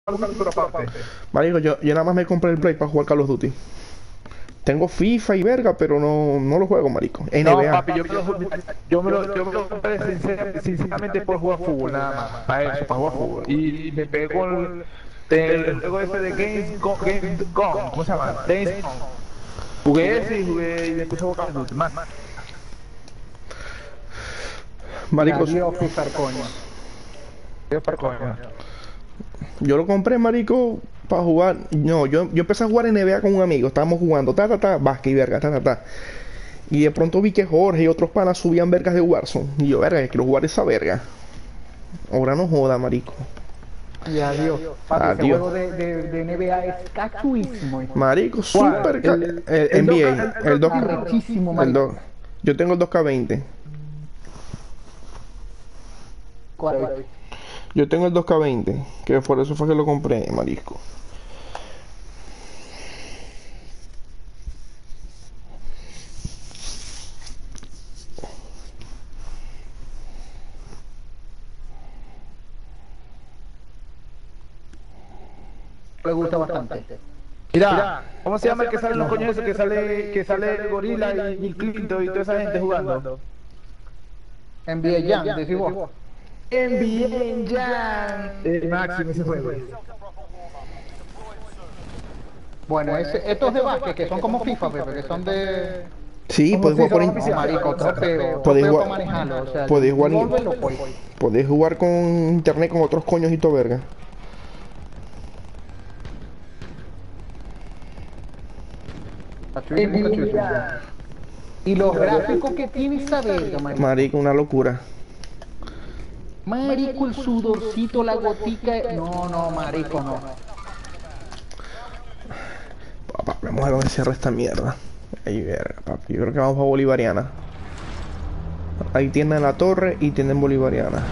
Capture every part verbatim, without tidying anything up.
Marico, yo, yo nada más me compré el Play para jugar Call of Duty. Tengo FIFA y verga, pero no, no lo juego, marico. N B A. No, papi, yo me lo, yo me lo, yo me lo compré sincer- sinceramente por jugar fútbol, nada más. Para eso, para jugar fútbol. Y me pegó el, el juego ese de Games Gone, Games Gone, ¿cómo se llama? Games Gone. Jugué ese y jugué y después jugué Call of Duty, más. Marico, Adiós, FIFA, coño. Dios para coño. yo lo compré, marico, para jugar. No, yo, yo empecé a jugar N B A con un amigo. Estábamos jugando, ta, ta, ta, básquet y verga, ta, ta, ta. Y de pronto vi que Jorge y otros panas subían vergas de Warzone. Y yo, verga, quiero jugar esa verga. Ahora no joda, marico. Y adiós. Papi, ese Adiós. juego de, de, de N B A es cachuísimo. Marico, super. ca- El- El, el N B A, dos K, el dos Arrechísimo, el marico. dos. Yo tengo el dos K veinte. ¿Cuál? Yo tengo el dos K veinte, que por eso fue que lo compré, marisco. Me gusta bastante. Mira, ¿cómo se llama el que sale en los coños esos? Que sale, que sale Gorila y Bill Clinton y toda esa gente jugando. N B A Jam, decís vos. N B A Jam. El máximo ese juego. Bueno, ese, estos de básquet que son como FIFA, Pepe, que son de... Sí, ¿Cómo podés se jugar por llama? in- No, marico, trofeo. Podés Trofeo jugar- para manejarlo, o sea, podés jugar- devuélvelo, pues. podés jugar con internet con otros coños y todo verga. Cachuísimo, cachuísimo. Y los gráficos que tiene esa verga, marico. Marico, una locura. Marico, el sudorcito, la gotica. No, no, marico, no. Papá, vamos a ver dónde cierra esta mierda. Ahí verga, papi. Yo creo que vamos a Bolivariana. Ahí tienen la torre y tienen Bolivariana.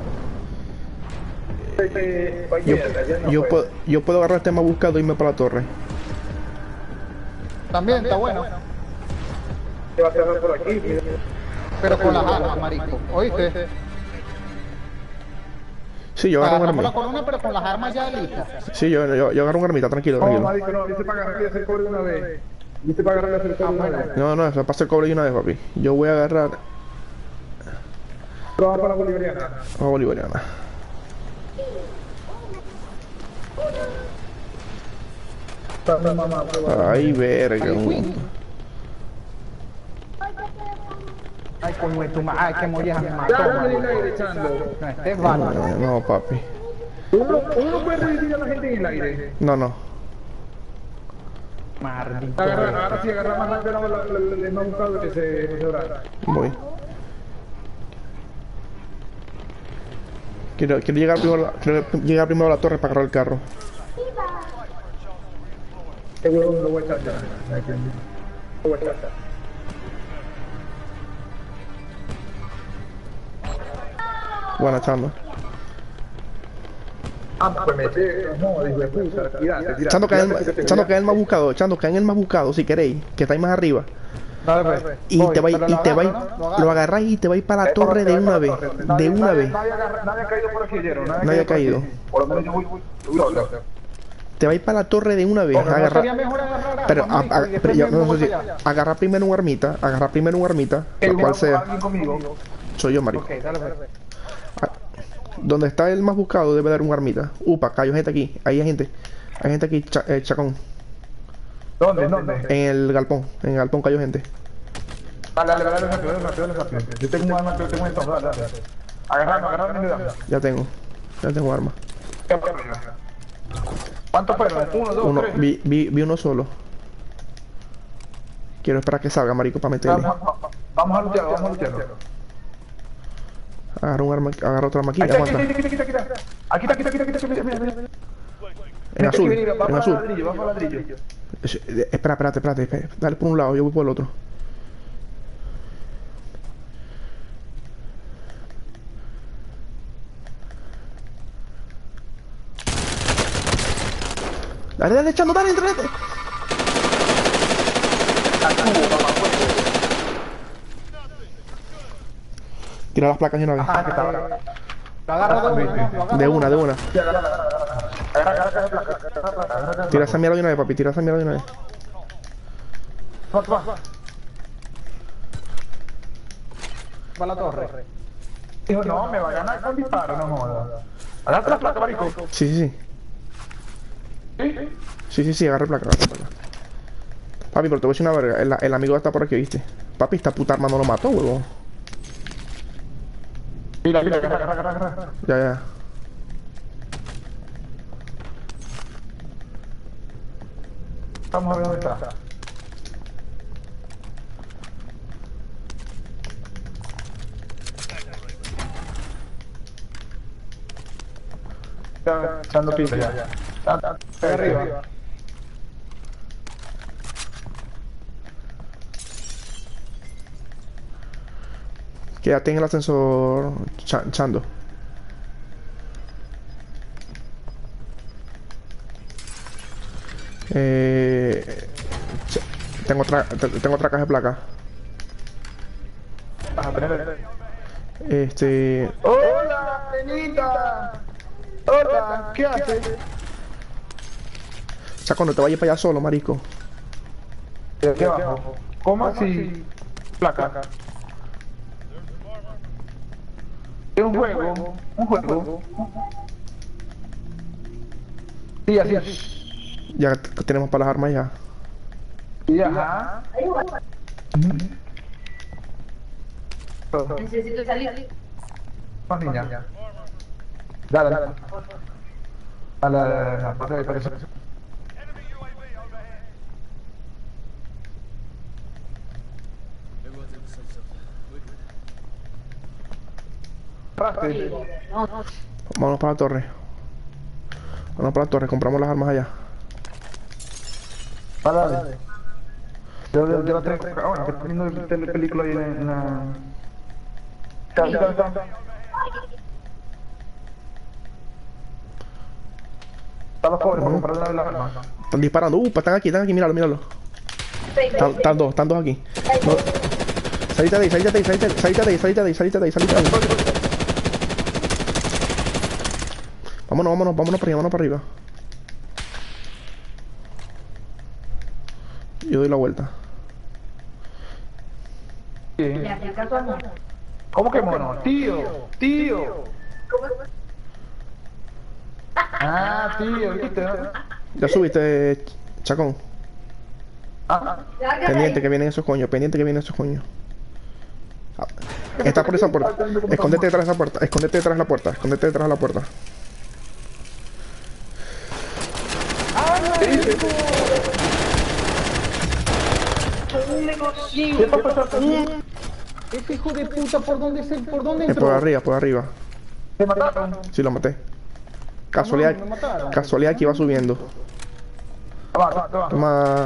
Yo, yo, puedo, yo puedo agarrar este más buscado e irme para la torre. También está bueno. Pero con las armas, marico. ¿Oíste? Sí, yo agarro un Agarramos la armita. corona, pero con las armas ya listas. Sí, yo, yo, yo agarro un armita, tranquilo, No, tranquilo. marico, no, dice para agarrar y hacer cobre de una vez. Dice para agarrar y hacer cobre de una vez. No, no, eso pasa el cobre de una vez, papi. Yo voy a agarrar Pero va para la bolivariana. a Bolivariana. Está mamá, prueba. Ay, verga. Queen. Ay, coño de tu ma- Ay, que molleja me mató, Dale el marico. aire echando. No, este es bárbaro. No, no, papi. Uno, uno puede revivir a la gente en el aire. No, no. Maldito. Agarra, ahora sí, agarra más rápido la- la- la- la- el más buscado que se mejorar. Voy. Quiero, quiero llegar primero a la, quiero llegar primero a la torre para agarrar el carro. Este huevo lo voy a echar ya. Lo voy a echar. Bueno, echando. Ah, pues mete, no, dijo de puta, tirate, tirate. Echando que es tirate, el, que te echando que es el voy más buscado, echando que es el más buscado, si queréis, que está ahí más arriba. a- Dale, pues. Y Voy, te vais, pero y lo te vais, agarro, ¿no? lo agarráis y te vais para la Eh, torre de para una la vez. torre. De Nadie- una nadie- vez. Nadie, agarra- nadie ha caído por aquí, Jero. Nadie ha por aquí. caído. Por lo menos yo voy seguro. Te vais para la torre de una vez. ¿No sería Agarrar. mejor agarrar Pero, armas, a- marico, a- y pero después yo me no muevo sé si. para allá? Agarrar primero un armita, agarrar primero un armita, la cual sea. Alguien conmigo. Soy yo, marico. Ok, dale, pues. Donde está el más buscado debe dar un armita. Upa, cayó gente aquí. Ahí hay gente. Hay gente aquí, cha- eh, chacón. ¿Dónde? ¿Dónde? En el galpón. En el galpón cayó gente. Dale, dale, dale, rápido, dale, rápido, dale, rápido. Yo tengo un arma, yo tengo un entorno, dale, dale. Agarrame, agarrame y dame. Ya tengo. Ya tengo arma. ¿Cuántos fueron? Uno, dos, Uno, tres. vi, vi, vi uno solo. Quiero esperar que salga, marico, para meterle. Vamos, vamos, vamos a luchar, vamos a luchar. Agarra un arma, agarra otra arma aquí, Aquí está, aguanta. aquí está, aquí está, aquí está. Aquí está, aquí está, aquí está, aquí está, mira, mira, mira. En azul, Mira, mira, va en para azul. ladrillo, va para ladrillo. Es- eh, Espera, espérate, espérate, espérate. Dale por un lado, yo voy por el otro. Dale, dale, echando, dale, entrenate. Tira las placas de una vez. Ah, que está ahora. Lo agarro de una, ¿no? Lo agarro De una, de una. Sí, agarra, agarra, agarra. Agarra, agarra, agarra, agarra, agarra, agarra, agarra. Tira esa mierda de una vez, papi, tira esa mierda de una vez. Toma, toma. Va la torre. Dijo, no, me va a ganar con disparo, no jodas. Agarra la placa, marico. Sí, sí, sí. ¿Sí? Sí, sí, sí, agarra el placa, agarra el placa. Papi, pero te voy a decir una verga. El, el amigo está por aquí, ¿viste? Papi, esta puta arma no lo mató, huevón. Mira, mira, agarra, agarra, agarra, agarra. Ya, ya. Vamos a ver dónde está. Está echando pila ya. Está, está, está ahí arriba. Quédate en el ascensor, Ch Chando. Eh, ch tengo otra, tengo otra caja de placa. Vas a tener. Este, ¡Hola, nenita! ¡Hola! ¿Qué haces? Chaco, no te vayas para allá solo, marico. De aquí abajo. ¿Cómo así? Placa. Es un juego. Un juego. Sí, así, así. Ya tenemos para las armas ya. Y ajá. Necesito salir. Más niña. Dale, dale. A la, la, la parte de parece. Raste. No, no. Vámonos para la torre. Vámonos para la torre, compramos las armas allá. Dale, dale. Yo, yo, yo la tengo. Ah, bueno, que estoy viendo el tele- película ahí en, en la. Está, está, está. Están los pobres para comprar una de las armas. Están disparando. Uh, están aquí, están aquí, míralo, míralo. Están, están dos, están dos aquí. No. Salite de ahí, salite de ahí, salite de ahí, salite de ahí, salite de ahí, salite de ahí, salite de ahí. Vámonos, vámonos, vámonos para arriba, vámonos para arriba. Yo doy la vuelta. ¿Qué? Ya, ya, ya, amor. ¿Cómo que mono? Tío, tío. Ah, tío, ¿viste? ¿No? Ya subiste, Chacón. Ah, Pendiente que vienen esos coños, pendiente que vienen esos coños. Ah, está por esa puerta. Escóndete detrás de esa puerta, escóndete detrás de la puerta, escóndete detrás de la puerta. ¿qué está pasando? Ese hijo de puta, ¿por dónde se, por dónde Es entró? por arriba, por arriba. ¿Te mataron? Sí, lo maté. Casualidad, No, me mataron. casualidad que iba subiendo. Va, va, va. Toma.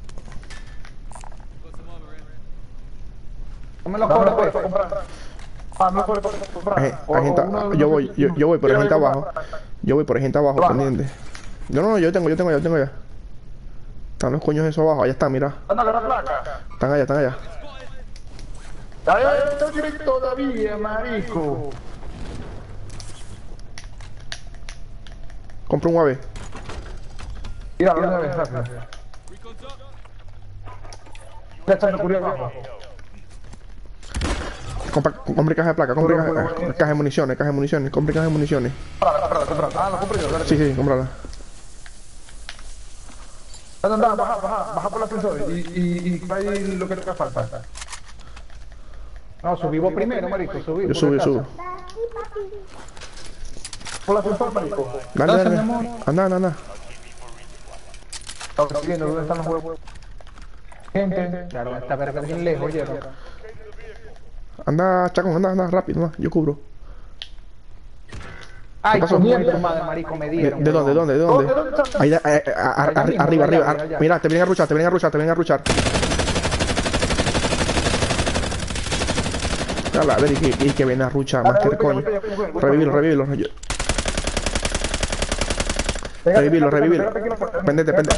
No me lo No, no cobres, puedes pues. comprar. Ah, no puedes comprar. Agen- O- o agente- uno de yo los- voy, yo, yo voy por Quiero gente ver abajo. comprar. Yo voy por gente abajo, Abajo. pendiente. Yo no, no, yo tengo, yo tengo, yo tengo ya. Están los coños esos abajo, allá están, mira. Anda, agarra placa. Están allá, están allá. Ay, ay, está directo todavía, marico. Compra un U A V. Mira, una vez, rápido. Ya está curioso abajo. Compra, compre caja de placa, compre caja, caja de municiones, caja de municiones, compre caja de municiones. Comprala, comprala, comprala. Ah, la compré yo, dale. Sí, sí, comprala. Anda, anda, baja, baja, baja por el ascensor y, y, y trae lo que te falta. No, subí vos primero, marico, subí. Yo por subo, yo el subo. caso. Por el ascensor, marico. Dale, Gracias, dale. mi amor. Anda, anda, anda. Estamos siguiendo, ¿dónde están los huevos? Gente. Claro, esta verga es bien lejos, llega. Anda, Chacón, anda, anda, rápido, anda, yo cubro. Ay, pasó? coño de tu madre, marico, me ¿De, dieron. de dónde, de dónde, de ¿Dónde, dónde? dónde está? Ahí, eh, eh, a- a- Allá arri- mismo, arriba, allá, arriba. allá, ar- allá. Mira, te vienen a ruchar, te vienen a ruchar, te vienen a ruchar. Dale, a ver, y que, y que viene a ruchar, más que el coño. Revivilo, revivilo. yo- Revivilo, revivilo. Pendete, pendete.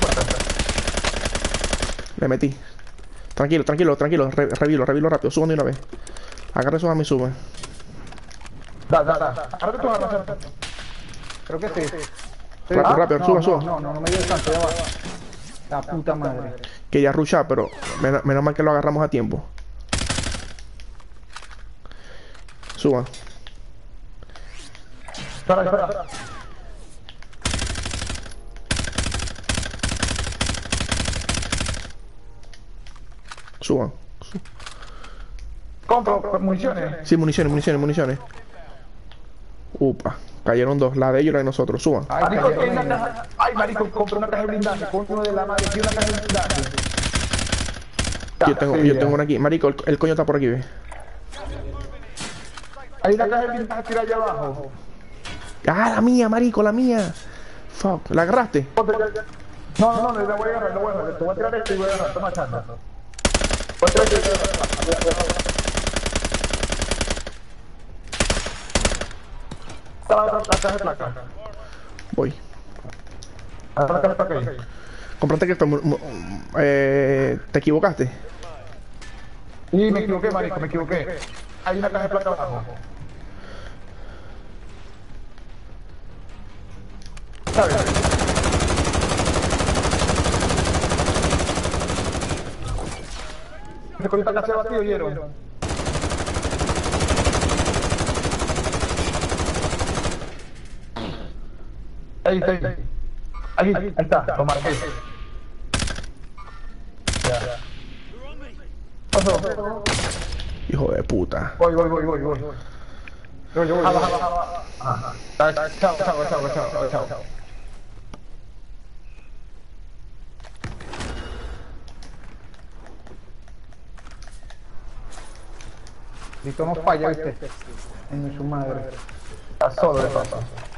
Le metí. Tranquilo, tranquilo, tranquilo. Re, revivilo, revivilo rápido. Suban de una vez. Agarre esos a mí, suben. Da, da, da. Ahora que tú vas a hacer. Creo que sí. Rápido, rápido, no, suba, no, suba. No, no, no me dio tanto, ya va. La puta madre. Quería rushar, pero menos, menos mal que lo agarramos a tiempo. Suban. Espera, espera. Suban. Compro municiones. Sí, municiones, municiones, municiones. Upa, cayeron dos, la de ellos y la de nosotros. Suban. Ay, Marico, cayeron hay una en- caja. Ay, marico, compré una caja de blindaje. Con uno de la madre, y una caja de blindaje. Yo tengo, Sí, yo ya. tengo una aquí. Marico, el, el coño está por aquí, ve. Hay una caja de blindaje tirada allá abajo. Ah, la mía, marico, la mía. Fuck, ¿la agarraste? No, no, no, le voy a agarrar, le voy a agarrar. Te voy a tirar esto y voy a agarrar. Toma chanda. Voy a tirar esto y voy a agarrar. Está la otra la caja de placa. Voy. Está la caja de placa ahí. Compraste que esto. mu- mu- Eh, ¿te equivocaste? Y me equivoqué, marico, me equivoqué. Hay una caja de placa abajo. ¿Sabes? Se con esta casa vacío, ¿oyeron? Ahí está, ahí. Ahí, ahí está, lo marqué. Ya. Pasó. Hijo de puta. Voy, voy, voy, voy, voy. Voy, voy, voy. Baja, baja, baja. Ajá. Chao, chao, chao, chao, chao, chao. Listo, no falla, viste. En su madre. Está solo de paso.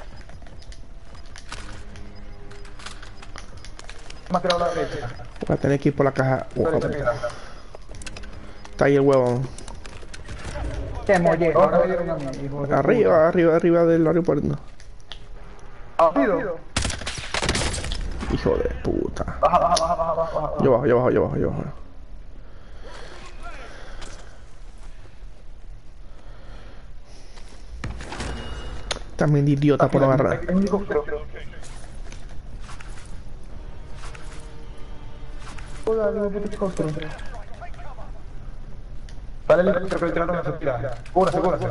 Me ha tirado a la derecha. Voy a tener que ir por la caja. Oh, Derecha, mira. está ahí el huevón. Qué mollero, ahora me dieron a mí, hijo de puta. Arriba, arriba, arriba del aeropuerto. Rápido. Hijo de puta. Baja, baja, baja, baja, baja, baja. Yo bajo, yo bajo, yo bajo, yo bajo. También de idiota por no agarrar. Hay un helicóptero. Hola, el helicóptero. Dale el helicóptero que le tiraron a su pila. Cúbrase, cúbrase.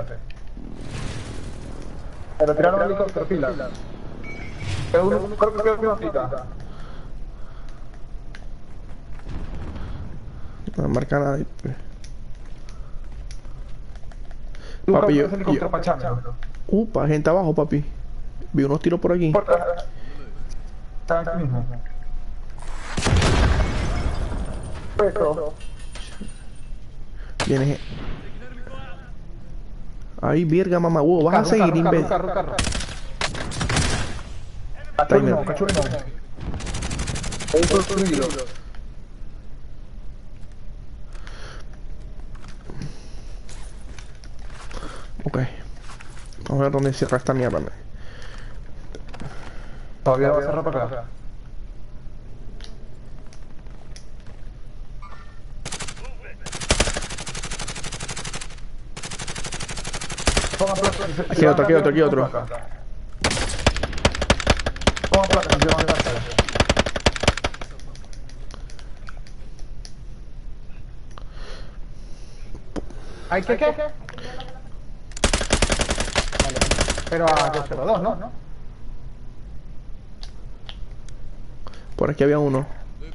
Que le tiraron al helicóptero, pila. Pero uno, creo que quedó una pila. No me marca nada. Tú Papi, yo- ese helicóptero pachando. Upa, gente abajo, papi. Vi unos tiros por aquí. Porta. Está aquí mismo. Eso. Viene. Ay, verga, mamá, huevo. Vas a Carro, seguir, carro, imbécil. carro, carro, carro. Cachorro, Timer. cachorro. Vehículo destruido. Ok. Vamos a ver dónde cierra esta mierda. man. Todavía va a cerrar para acá. Ponga placa. Aquí otro, aquí otro, aquí otro. Ponga placa, se llevan placa. ¿Ay, qué, qué? Vale. Pero a dos cero dos, ¿no? Por aquí había uno.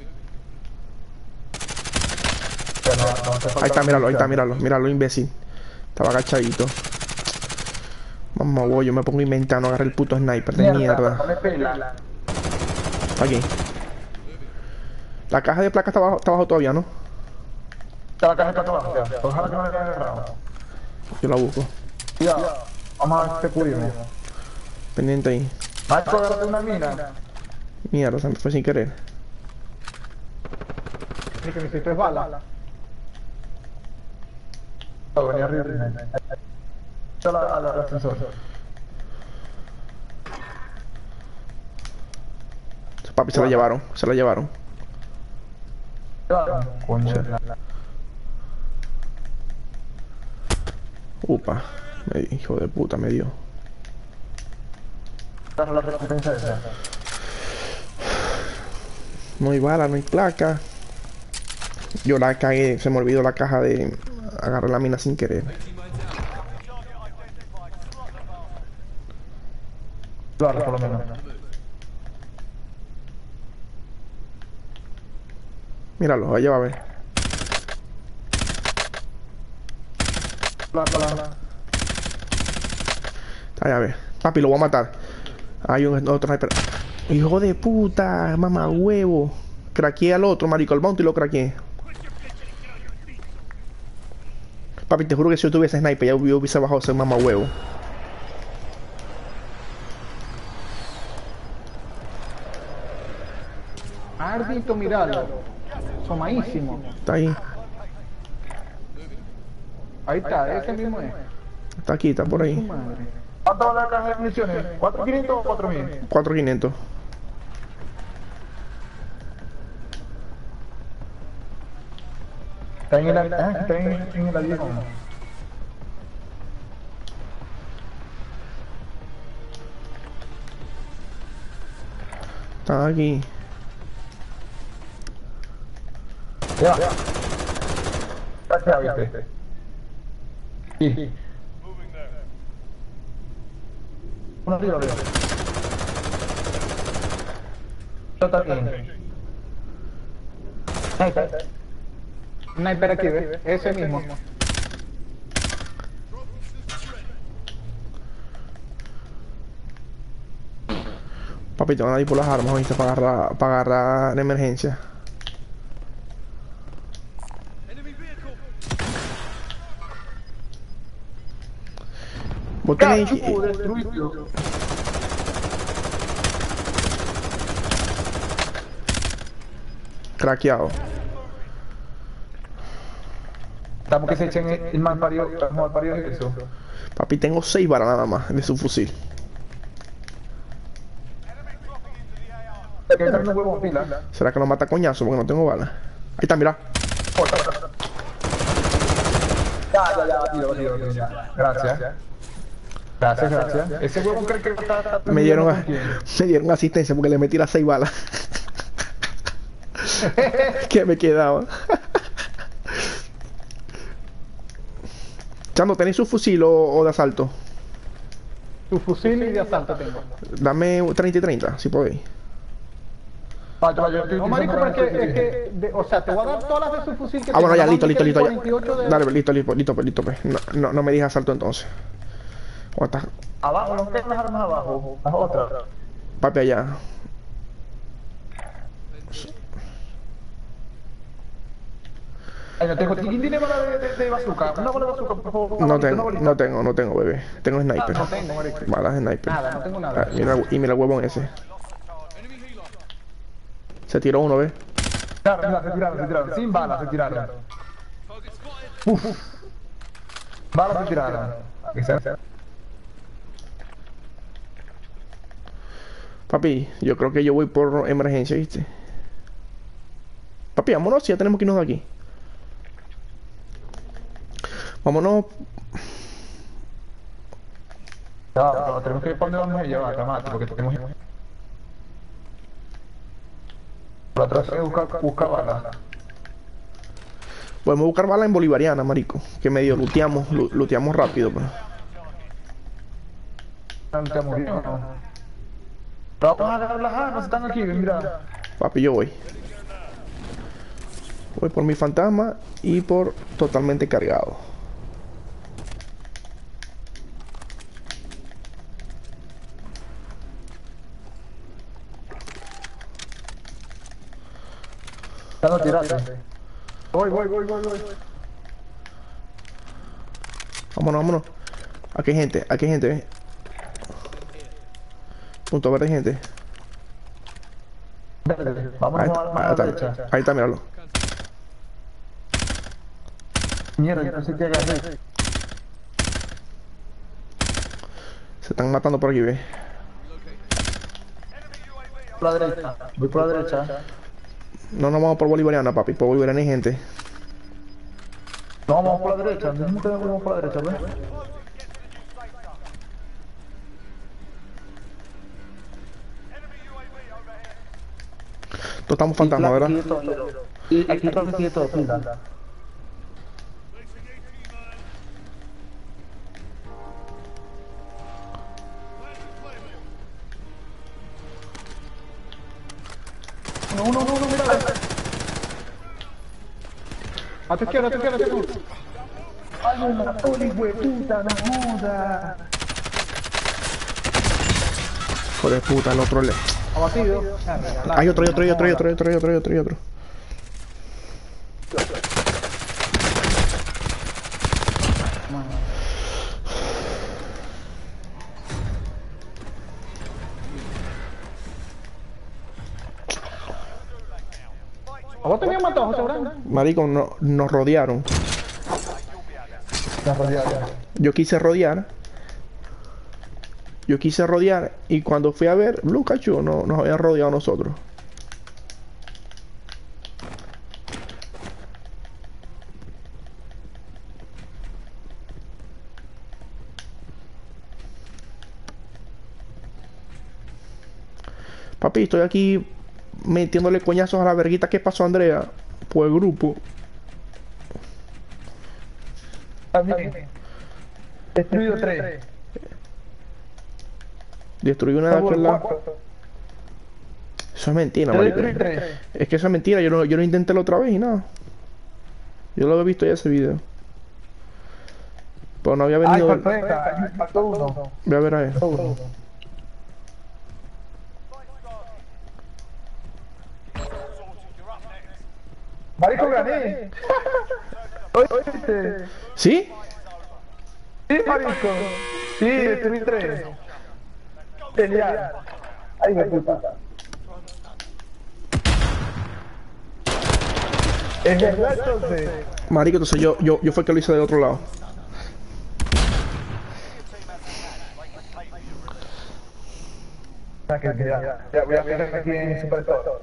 Ya no, no hace falta Ahí está, míralo, ahí está, munición. míralo, míralo, imbécil. Estaba agachadito. Mamá, huevo, yo me pongo a inventar, no agarré el puto sniper de No mierda. me pela. Aquí. La caja de placa está abajo, está abajo todavía, ¿no? Está la caja de placa abajo, ya. Ojalá que no le haya agarrado. Yo la busco. Cuidado. Vamos a ver si te cubrimos. Pendiente ahí. Marco, agárrate una mina. Mierda, se me fue sin querer. Y que necesito es bala. No, venía arriba. Está la, a la, al ascensor. Papi, se la llevaron, se la llevaron. Coño. Upa. Me, hijo de puta, me dio. Agarra la recompensa esa. No hay bala, no hay placa. Yo la cagué, se me olvidó la caja de agarrar la mina sin querer. Claro, por lo menos. Míralo, allá va a ver. Claro, claro. Allá a ver. Papi, lo voy a matar. Hay un otro sniper. Hijo de puta, mamá huevo. Craqueé al otro, marico, el bounty lo craqueé. Papi, te juro que si yo tuviese sniper ya yo hubiese bajado ese mamá huevo. Ardito, miralo. Somadísimo. Está ahí. Ahí está, ese mismo es. Está aquí, está por Su ahí. madre. ¿Cuánto vale la caja de municiones? ¿cuatro mil quinientos o cuatro mil? cuatro mil quinientos. Está en el, ah, está en, en el avión. Está aquí. Ya. Gracias, viste. Sí. Uno arriba, arriba. Está bien. Ahí está. Sniper aquí, ¿ves? Ese mismo. Papi, te van a ir por las armas, ¿oíste? Para agarrar, para agarrar de emergencia. Vos tenés... Cacho, destruido. Craqueado. Estamos que se echen el, el mal parido, el mal parido de eso. Papi, tengo seis balas nada más de su fusil. Que está un huevo en pila. ¿Será que lo mata a coñazo porque no tengo balas? Ahí está, mira. Ya, ya, ya, batido, batido, batido, ya. Gracias. Gracias, gracias. Ese huevo cree que está... está Me dieron, a- me dieron asistencia porque le metí las seis balas. Que me quedaba. Chando, ¿tenéis su fusil o, o de asalto? Tu fusil y de asalto tengo. Dame treinta y treinta, si podéis. Vaya, vaya, estoy No, marico, utilizando porque la- es que, de- o sea, te voy a dar todas las de su fusil que Ah, bueno, ya, tengo. listo, listo, listo, cuarenta y ocho ya. de- Dale, listo, listo, listo, pues, listo, pues. No, no, no me digas asalto entonces. ¿Cómo estás? Abajo, no tengo las armas abajo. Las otras. Papi, allá. Ay, no tengo. ¿Quién tiene bala de, de, de bazooka? Una bala de bazooka, por favor. No Una tengo, bolita. no tengo, no tengo, bebé. Tengo sniper. No tengo, marico. Balas de sniper. Nada, no tengo Ah, nada. mira, y mira el huevón ese. Se tiró uno, ¿ves? Claro, mira, se tiraron, se tiraron. Sin balas se tiraron. Uf. Balas se tiraron. Que sea- Papi, yo creo que yo voy por emergencia, ¿viste? Papi, vámonos, si ya tenemos que irnos de aquí. Vámonos. Ya, pero tenemos que ir para donde vamos a llevar, calmate, porque tenemos... Por atrás hay que buscar, buscar balas. Podemos buscar balas en bolivariana, marico. Que medio luteamos, lu- luteamos rápido, pues. No te murió, ¿no? Pero vamos a agarrar las armas, están aquí, mira. Papi, yo voy. Voy por mi fantasma y por totalmente cargado. Ya no tiraste. Voy, voy, voy, voy, voy. Vámonos, vámonos. Aquí hay gente, aquí hay gente, ¿ves? Punto verde, hay gente. Verde, vamos Ahí a está, la ahí está, derecha. ahí está, míralo. Mierda, yo pensé que agarré. Se están matando por aquí, ¿ves? Por la derecha. Voy por la derecha. No nos vamos por bolivariana, papi. Por bolivariana hay gente. No, vamos por la derecha. Mismo que vamos por la derecha, ¿ves? estamos fantasmas, ¿verdad? Aquí todo, y aquí todo sigue todo, pila. No, no, no, no, mira. A tu izquierda, a tu izquierda, a tu izquierda. Ay, no, no, hijo de puta, no joda. Hijo de puta, el otro le... Abatido. Hay otro, hay otro, hay otro, hay otro, hay otro, hay otro, hay otro, hay otro. ¿A vos te habían matado, José Brand? Marico, no, nos rodearon. La rodearon. Yo quise rodear. Yo quise rodear y cuando fui a ver, Blue Cachu no, nos habían rodeado a nosotros. Papi, estoy aquí metiéndole coñazos a la verguita que pasó Andrea por el grupo. También. Destruido tres. Destruí una de aquel lado. Eso es mentira, marico. Es que eso es mentira, yo no, yo no intenté la otra vez y nada. Yo lo había visto ya ese video. Pero no había venido. Ay, falta, faltó uno. Voy a ver a él. Marico, gané. ¿Oíste? ¿Sí? Sí, marico. Sí, destruí tres. Genial. Ay, me puta. Es verdad, entonces. Marico, entonces yo, yo, yo fue el que lo hice del otro lado. Ya, ya, ya voy a ver aquí en Superstore.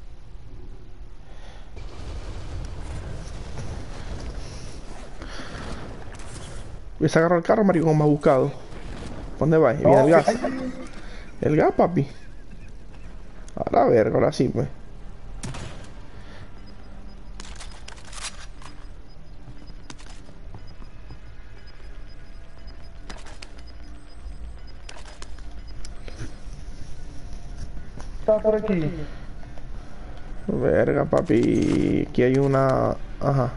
Hubiese agarrado el carro, marico, como me ha buscado. ¿Dónde va? Viene el gas. El gas, papi. A la verga, ahora sí, pues. Está por aquí. Verga, papi. Aquí hay una... Ajá.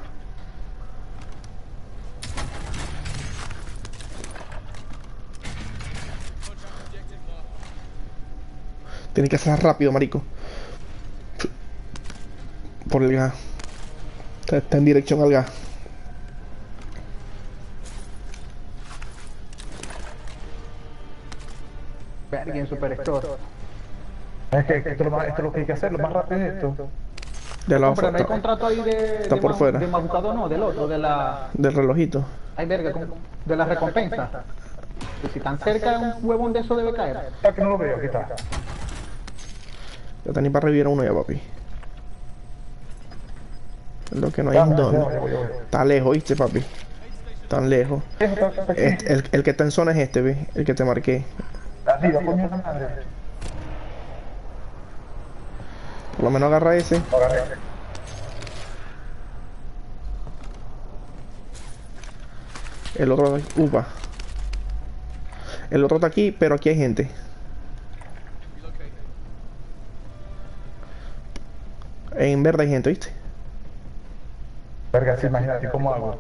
Tiene que hacer rápido, marico. Por el gas. Está, está en dirección al gas. Verga, en Superstore. Es que esto, es lo más- esto es lo que hay que hacer, lo más rápido es esto. De la Hombre, no hay oferta. contrato ahí de... Está de por ma- fuera. De Majucado no, del otro, de la... Del relojito. Ay, verga, ¿cómo? De la recompensa. Que si tan cerca un huevón de eso debe caer. Ah, que no lo veo, aquí está. Ya tenía para revivir a uno ya, papi. Lo que no hay Ya, en ya, dónde. ya, ya, ya, ya. Está lejos, ¿viste, papi? Tan lejos. Está aquí. Este- el, el que está en zona es este, ¿ves? El que te marqué. Arriba, coño de la madre. Por lo menos agarra ese. Agarré. El otro... Upa. El otro está aquí, pero aquí hay gente. En verde hay gente, ¿viste? Verga, sí, imagínate cómo hago.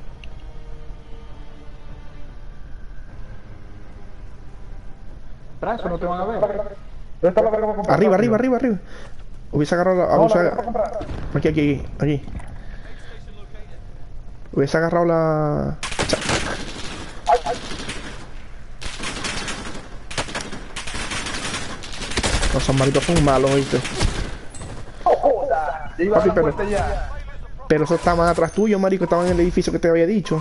Tras eso no te van a ver. ¿Dónde está la verga para comprar? Arriba, arriba, arriba, arriba. Hubiese agarrado la... No, hubiese la verga aga- para comprar. Aquí, aquí, aquí. Hubiese agarrado la... Los samaritos son malos, ¿oíste? ¡Oh, joda! Ya iba a Papi, la pero- puerta ya. Pero eso está más atrás tuyo, marico. Estaban en el edificio que te había dicho.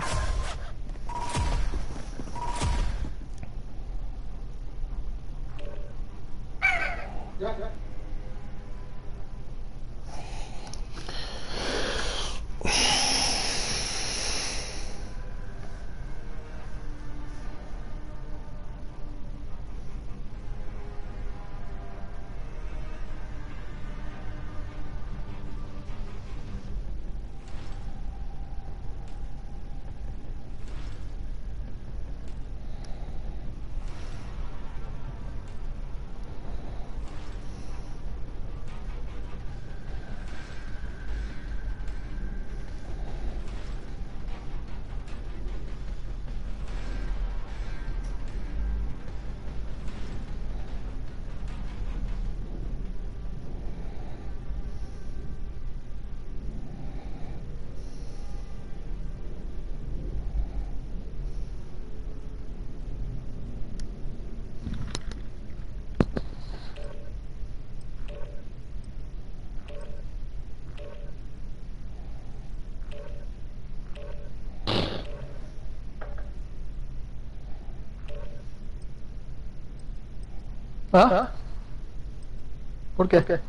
¿Ah? ¿Por qué? ¿Por qué?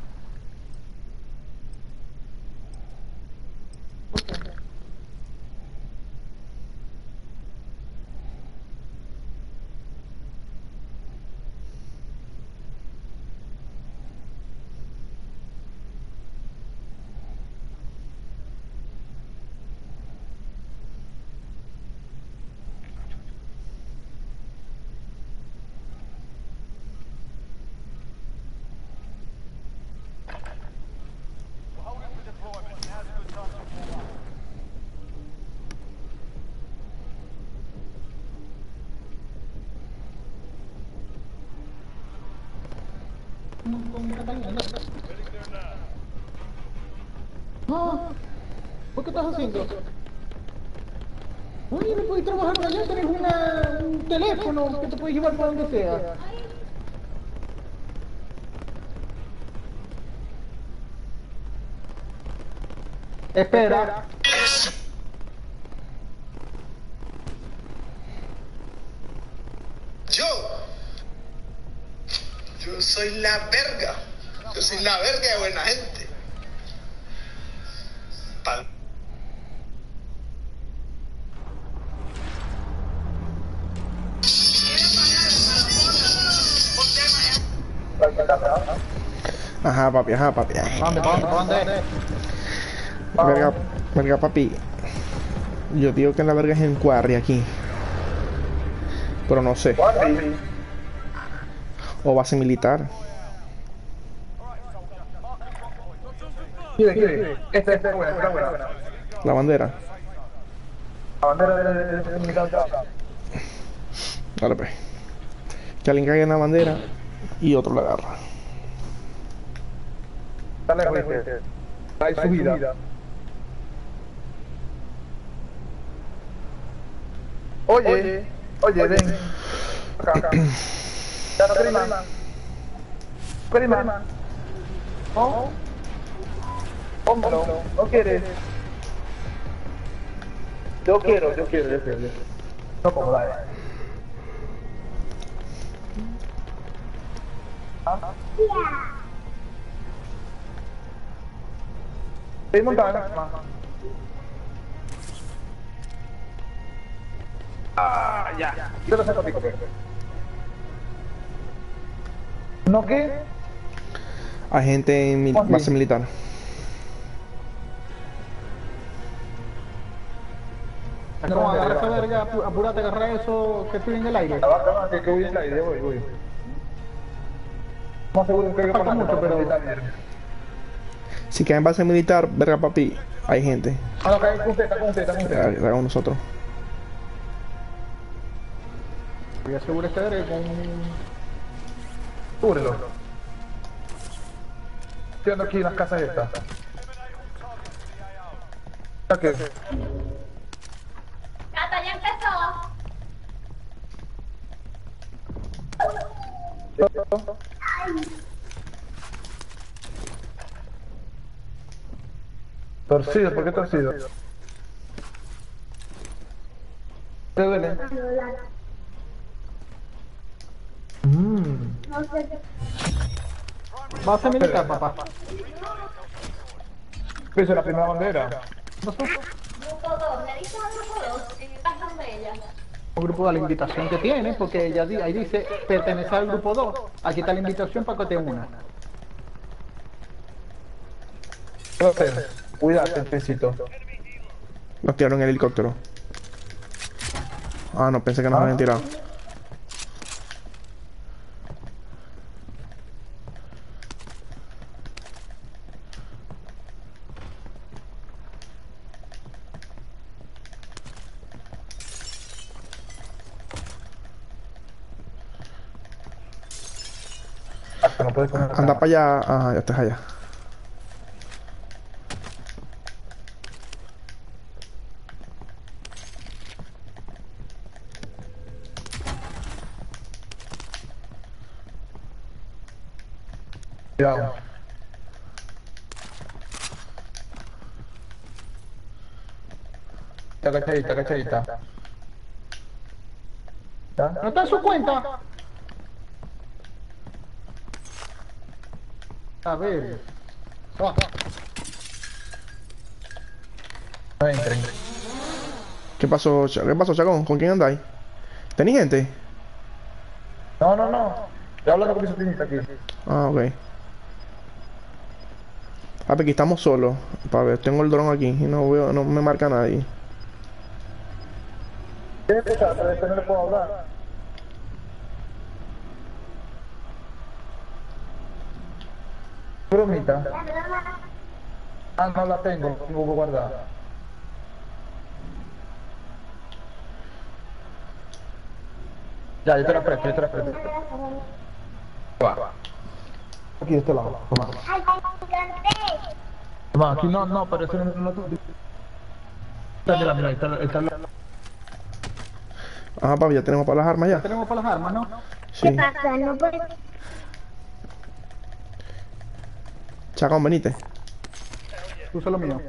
Con Catalina, ¿no? Ah, ¿por qué estás haciendo? Oye, no puedes trabajar de allá, tenés una, un teléfono que te puedes llevar para donde sea. Espera. Yo, yo soy la verga. Yo soy la verga de buena gente. Pal- Ajá, papi, ajá, papi. ¿Dónde, dónde, dónde? Verga, verga, papi. Yo digo que la verga es en Quarry aquí. Pero no sé. O base militar. ¿Quién, quién? Esta, esta es buena, esta es buena. La bandera. La bandera de de- de- de militar. Dale, pues. Que alguien caiga en la bandera y otro la agarra. Dale, viste. Hay subida. Oye, oye, ven. Acá. Ya no querés más. ¿Querés más? ¿No? Póngalo. ¿No quieres? Yo quiero, yo quiero, yo quiero. No, como dale. ¿Ah? ¿Qué montaña? Ah, ya. Yo lo saco pico. ¿No qué? Agente en mil- ¿Cómo así? base militar. No, agarra esa verga, apu- apúrate, agarra eso que estoy en el aire. La vaca, que, que voy en la idea, voy, voy. Más seguro que hay que Falta poner mucho, pero- Si queda en base militar, verga, papi, hay gente. Ah, no, cae con usted, está con usted, está con La usted. la con nosotros. Voy a asegurar este verga con... Cúbrelo. Estoy ando aquí en las casas estas. ¿Qué? Cata, ya empezó. Torcido, ¿por qué torcido? ¿Te duele? Mmm. Base militar, papá. Esa es la primera bandera. Grupo dos, ¿le dices al grupo dos? En las banderas. Un grupo de la invitación que tiene, porque ella di- ahí dice pertenece al grupo dos. Aquí está la invitación para que te una. ¿Qué va a hacer? Cuídate, pesito. Nos tiraron el helicóptero. Ah, no, pensé que nos habían tirado. No puedes poner Anda para allá. Ajá, ya estás allá. Cuidado. Está agachadita, agachadita. ¿Ya? ¿No está en su cuenta? A ver. Oh, No entren. ¿Qué pasó, Cha- ¿Qué pasó, Chacón? ¿Con quién andáis? ¿Tenéis gente? No, no, no. Estoy hablando con mi sobrinita aquí. Ah, ok. Ah, aquí estamos solos. Para ver, tengo el dron aquí y no veo, no me marca nadie. ¿Qué pasa? Pero este no le puedo hablar. Bromita. Ah, no la tengo, tengo guardada. Ya, yo te la presto, yo te la presto. Va. Aquí de este lado, toma. Toma, aquí no, no, pero eso no no, no, no. Está de la mira, está, está la... Ajá, papi, ya tenemos para las armas ya. tenemos para las armas, ¿no? Sí. ¿Qué pasa? No puedes. Chacón, venite. Usa lo mío.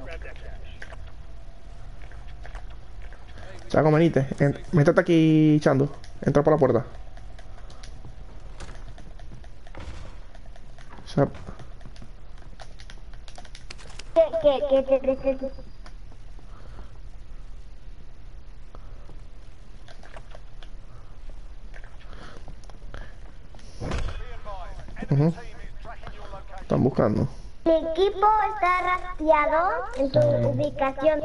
Chacón, venite. En- métete aquí, Chando. Entra por la puerta. O sea, Que, que, que te prestes. ujú. Están buscando. Mi equipo está rastreado en su ubicación.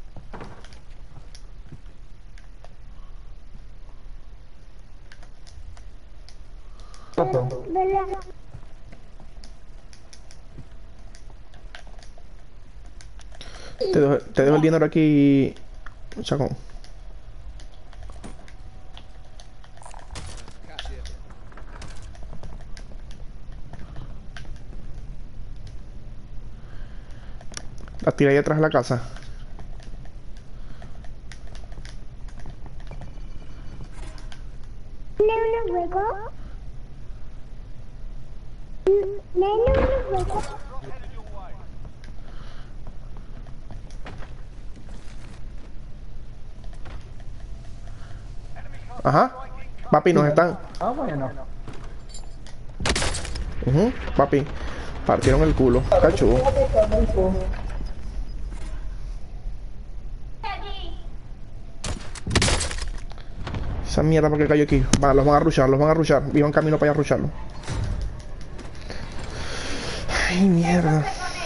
Te dejo, te dejo el dinero aquí, Chacón. La tiré ahí atrás de la casa. ¿Tiene un juego? ¿Tiene un juego? Ajá. Papi, nos están. Ah, bueno. Ujú, papi. Partieron el culo. Cachu. Esa mierda porque cayó aquí. Va, los van a rushar, los van a rushar. Iban camino para allá a rusharlo. Ay, mierda.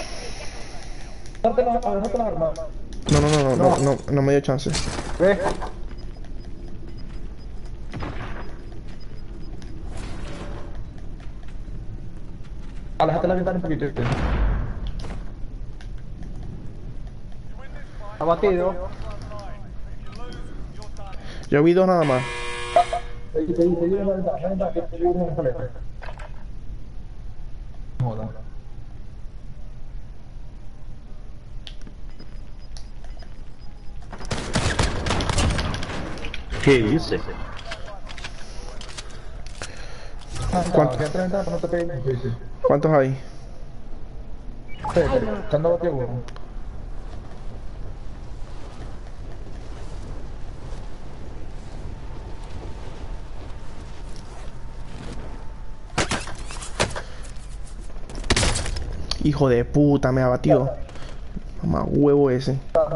Date las date las armas. No, no, no, no, no, no, no me dio chance. ¿Ves? Aléjate la ventana un poquito. ¿Viste? Abatido. Yo vi dos nada más. Seguí, seguí, seguí en la ventana, en la ventana, que seguí en el teléfono. Joda. ¿Qué dice? ¿Cuánto? Que entra en la ventana, no te pegues. Sí, sí. ¿Cuántos hay? Espérate, echando batido uno. Hijo de puta, me abatió. Mamá huevo ese.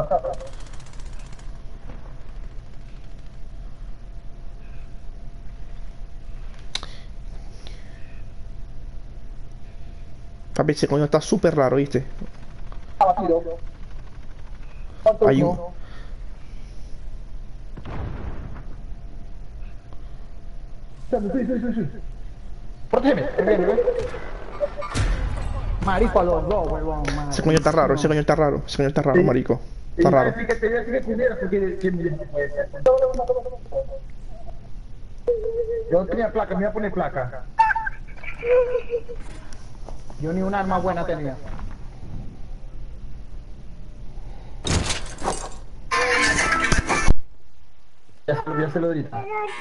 Papi, ese coño está súper raro, ¿viste? Abatido. ¿Cuánto Hay un... uno? Sí, sí, sí, sí. Protégeme, protégeme, ¿ves? Marico a los dos, huevón. Ese marico. coño está raro, ese coño está raro. Ese coño está raro, marico. Está raro. Sí, que te voy a decir que pudiera, porque ¿quién viene? Yo no tenía placa, me iba a poner placa. Yo ni un arma buena tenía. Ya se lo voy a hacer lo ahorita.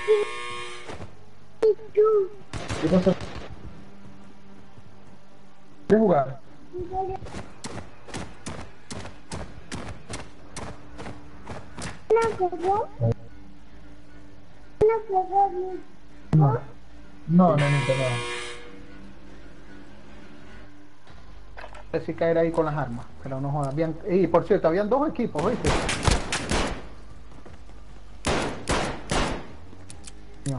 ¿Qué pasó? ¿Quieres jugar? No, no, no, no, no. sé si caer ahí con las armas, pero no jodas. Habían, y por cierto, habían dos equipos, ¿viste? No.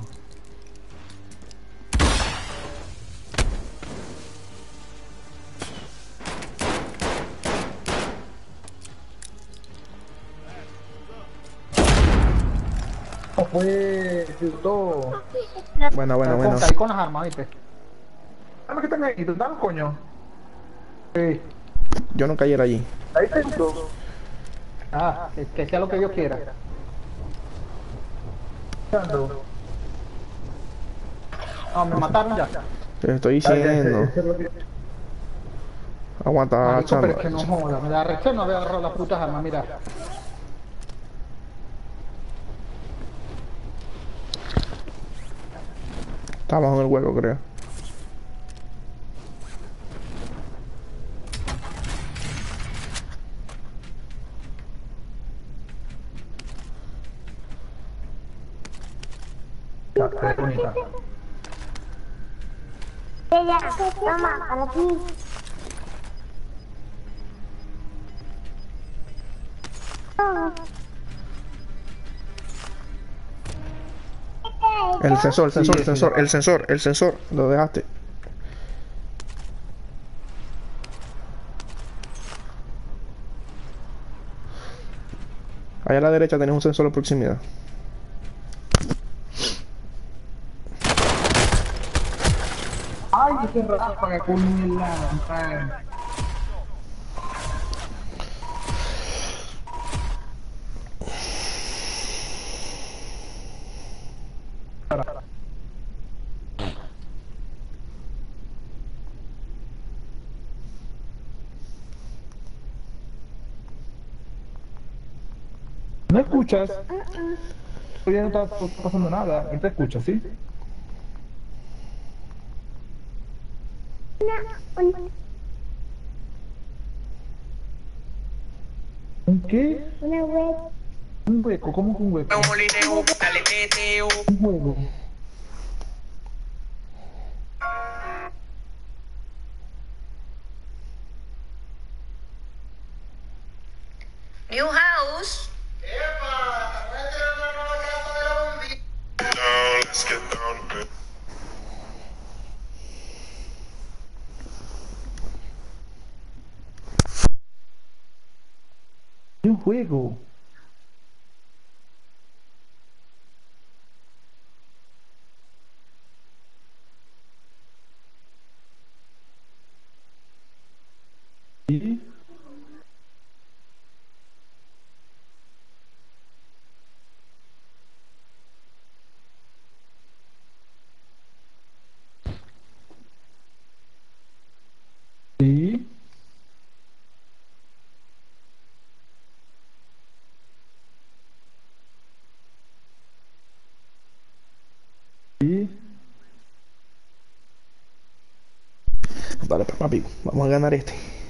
No fue, todo. Bueno, bueno, bueno. Ahí con las armas, ¿viste? Dame que están ahí, tú dame coño. Sí. Yo no cayera allí. Ahí dentro. Ah, que, que sea lo que Dios quiera. Ando. Ah, me mataron ya. Te estoy diciendo. Aguanta, Marico, pero es chando. que no joda, me da rechazo no había agarrado las putas armas, mira. Estamos en el hueco, creo. Ya, se ve bonita. Ella, toma, para ti. El sensor, el sensor, Sí, el sensor, sí. el sensor, el sensor. Lo dejaste. Allá a la derecha tenés un sensor de proximidad. Ay, qué ráfaga con el lanza. ¿No escuchas? Todavía no está está pasando nada. Él te escucha, ¿sí? ¿Un qué? Una web. Un hueco, ¿cómo que un hueco? Un juego. New house. Now let's get down to it. Un juego. ¿Sí? ¿Sí? ¿Sí? Dale, pues, papi. Vamos a ganar este.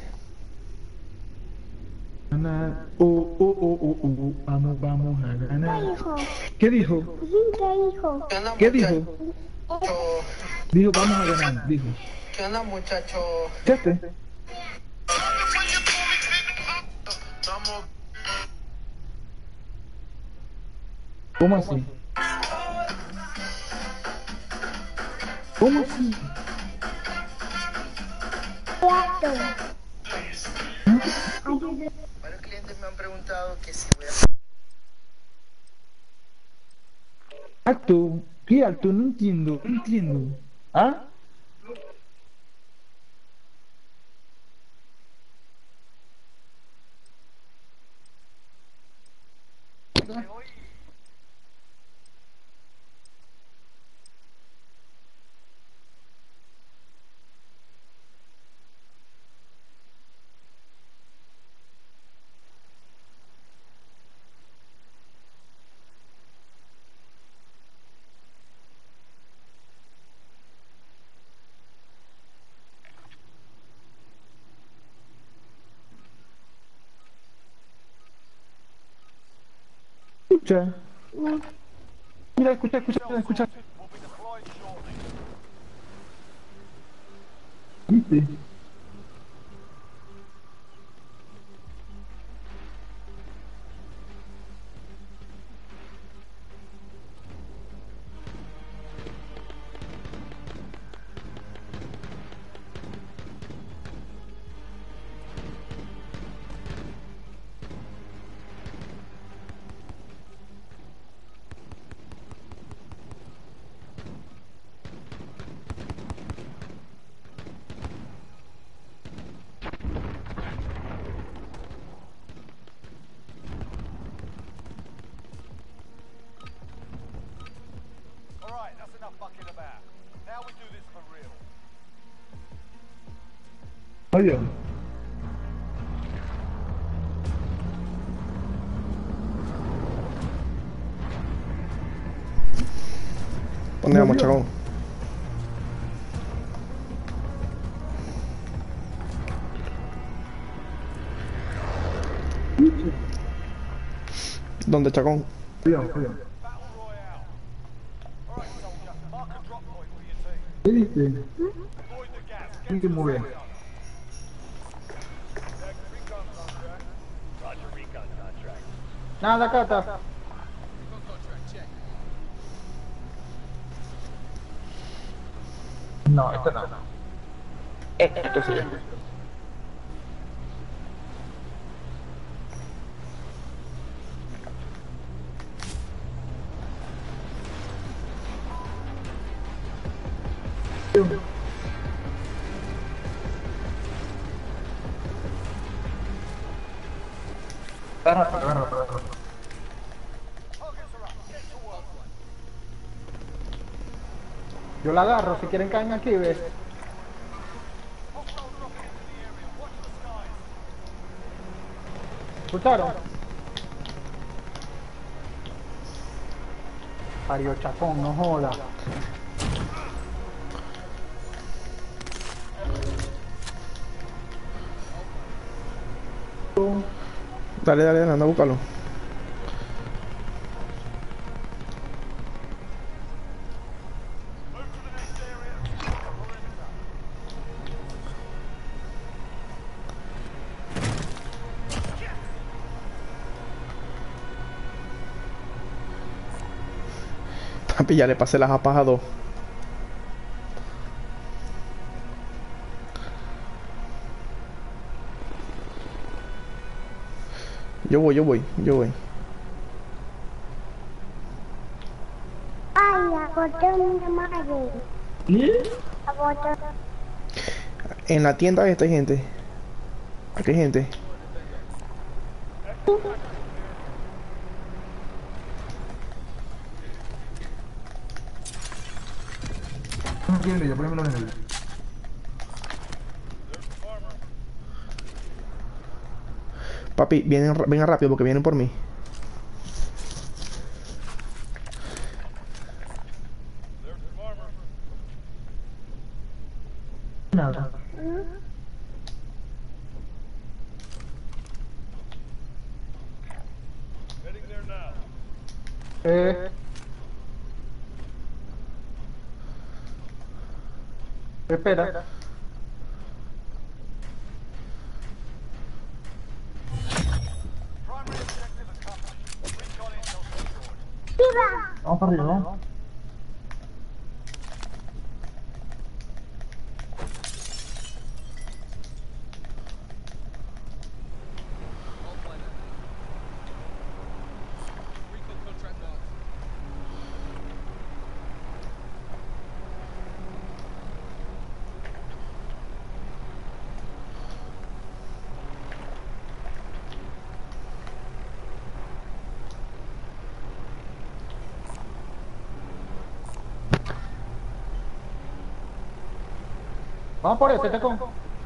Ganar. Oh, oh, oh, oh, oh. Vamos, vamos a ganar. Hijo, ¿Qué dijo? ¿qué hijo? ¿Qué onda, ¿Qué dijo? muchacho? Dijo, vamos a ganar. Dijo. ¿Qué onda, muchacho? ¿Escuchaste? ¿Cómo así? ¿Cómo así? Gato. Varios clientes me han preguntado que si voy a... Acto. ¿Qué acto? No entiendo. No entiendo. ¿Ah? Escucha. Mira, escucha, escucha, escucha. ¿Viste? Oye, ¿Dónde vamos, chacón? ¿Dónde, chacón? cuidado, cuidado. ¿Qué dice? Sí, muy bien. Nada, Cata. No, esto no. Esto sí. Agárrate, agárrate, agárrate. Yo la agarro, si quieren caen aquí, ¿ves? ¿Escucharon? Parió chapón, no joda. Dale, dale, dale, anda, búscalo. Papi, ya le pasé las apas a dos. Yo voy, yo voy, yo voy. Ay, agoté una madre. Agoté. En la tienda esta hay gente. Aquí hay gente. No entiendo, yo ponemos en el. Papi, vienen, ra- vengan rápido porque vienen por mí. Nada. Eh. Espera. Vamos para arriba, ¿no? Vamos por este, tecón.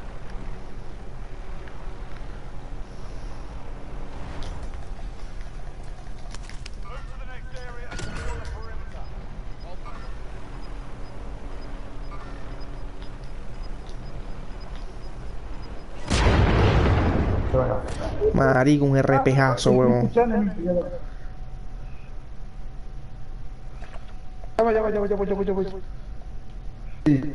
Marico, un RPGazo, huevón. Ya va, ya va, ya va, ya va, ya va, ya va. Sí.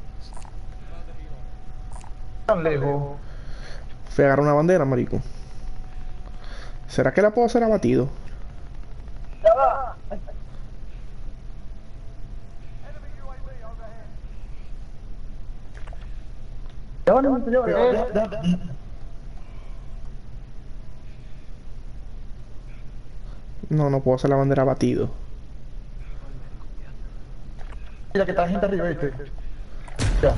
Tan lejos. Fui a agarrar una bandera, marico. ¿Será que la puedo hacer abatido? Ya va. Ya va, no, ya va, ya va, ya va, ya va. No, no puedo hacer la bandera abatido. Mira que está la gente arriba, ¿viste? Ya.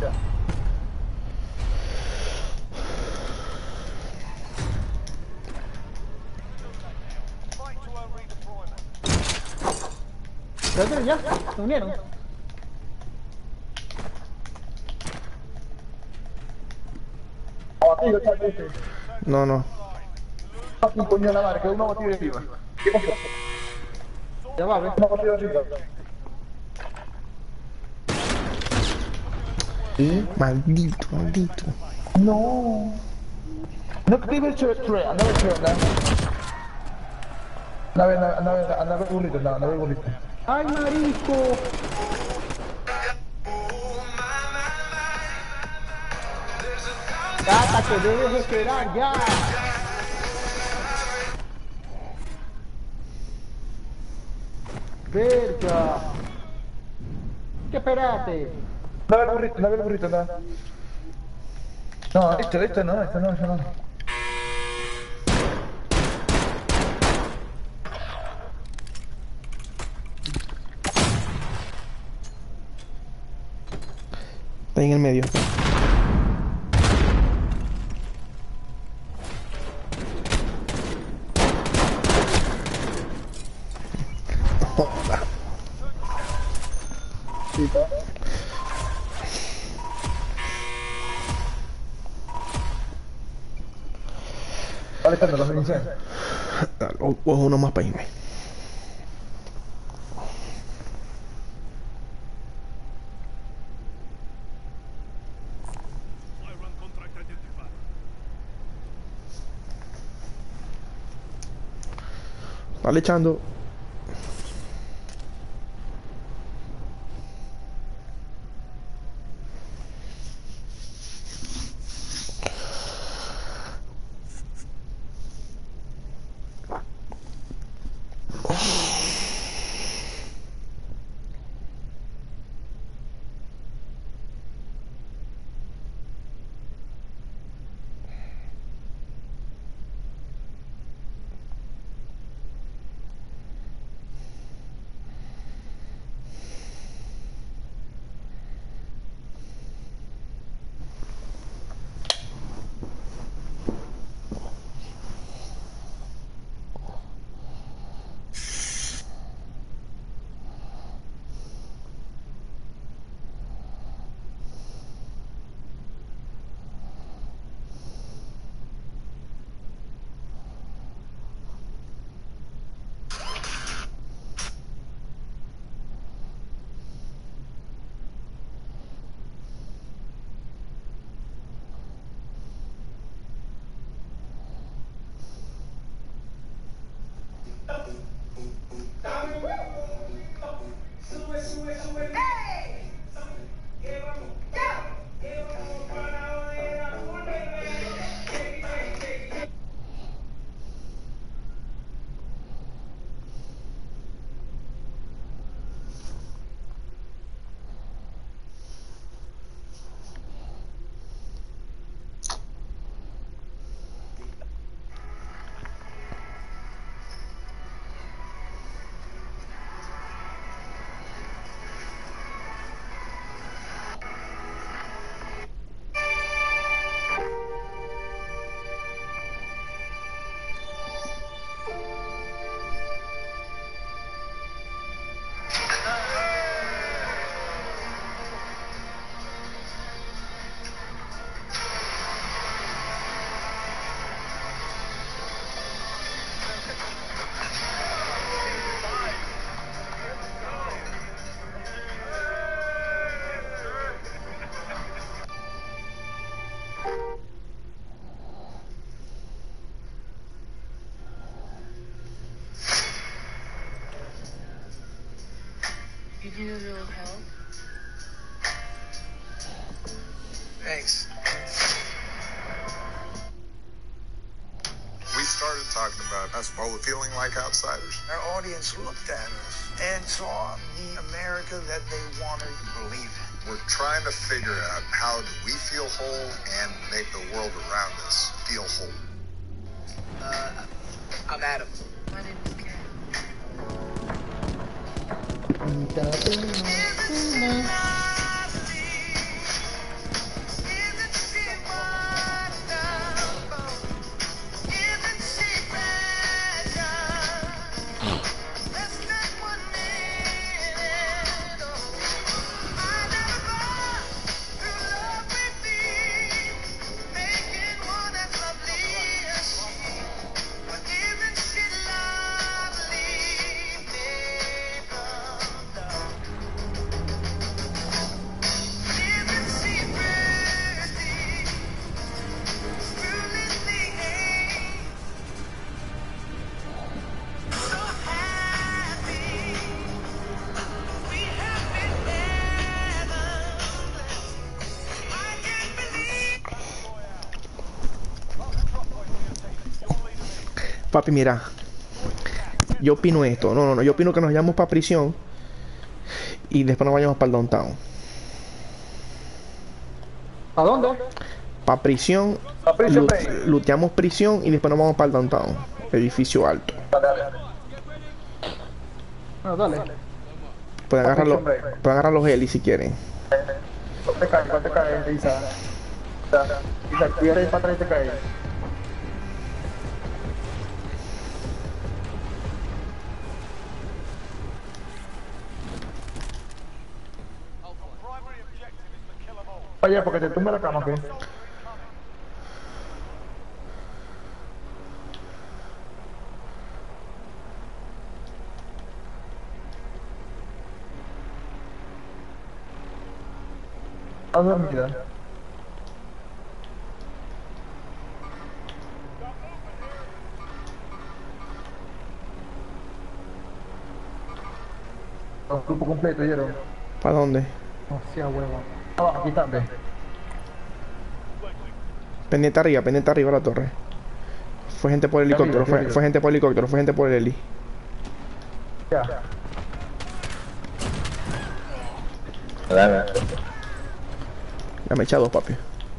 Ya, ya, se unieron. contigo, chaval. No, no. Aquí, coño, la madre, que una botella encima. ¿Qué pasó? Ya va, ve. Una botella arriba. Maldito, maldito. No. No que te iba a echar el anda a ver, anda. Anda a ver, anda a ver, anda a ver burrito, anda a ver burrito. ¡Ay, marico! Gata, que debes esperar ya. Verga. ¿Qué esperaste? Anda a ver burrito, anda a ver burrito, anda. No, este, este no, este no, este no. Está ahí en el medio. Joda. Vale, está los municiones. Dale, o- Cojo uno más para irme. Dale echando. You need a little help? Thanks. We started talking about us both feeling like outsiders. Our audience looked at us and saw the America that they wanted to believe in. We're trying to figure out how do we feel whole and make the world around us feel whole. Uh, I'm Adam. My name is Karen. Making one Papi, mira. Yo opino esto. No, no, no. Yo opino que nos vayamos para prisión. Y después nos vayamos para el downtown. ¿A dónde? Para prisión. Pa' Prison lu- Break. Luteamos prisión y después nos vamos para el downtown. Edificio alto. Dale, dale. No, dale. Pueden agarrar los, Prison Break. pueden agarrar los helis si quieren. ¿Cuánto te cae? ¿Cuánto te cae, Isa? Isa, Isa, cuídate ahí para atrás y te cae. Oye, porque te tumba la cama, ¿qué? Estás dormida. Un grupo completo, ¿oyeron? ¿Para dónde? No sea huevo. Abajo, aquí también. Pendiente arriba, pendiente arriba la torre. Fue gente por el helicóptero, arriba, fue, arriba. fue gente por el helicóptero, fue gente por el heli. Ya. Ya me echa dos, papi.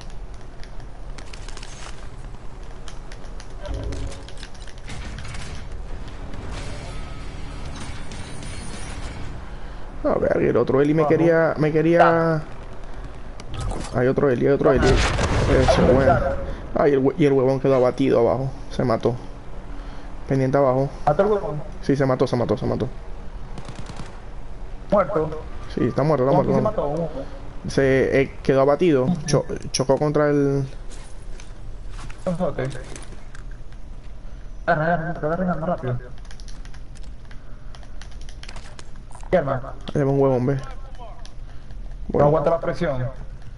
A ver, el otro heli me quería, me quería... Hay otro heli, hay otro heli. Eso, bueno. Ay, el, hue- y el huevón quedó abatido abajo. Se mató. Pendiente abajo. ¿Mata el huevón? Sí, se mató, se mató, se mató. Muerto. Sí, está muerto, está ¿Cómo que se muerto. mató? Se eh, quedó abatido. Cho- chocó contra el... Un jote. Agarra, agarra, agarra, agarra, rápido. ¿Qué arma? Ahí va un huevón, ve. No Bueno, aguanta la presión.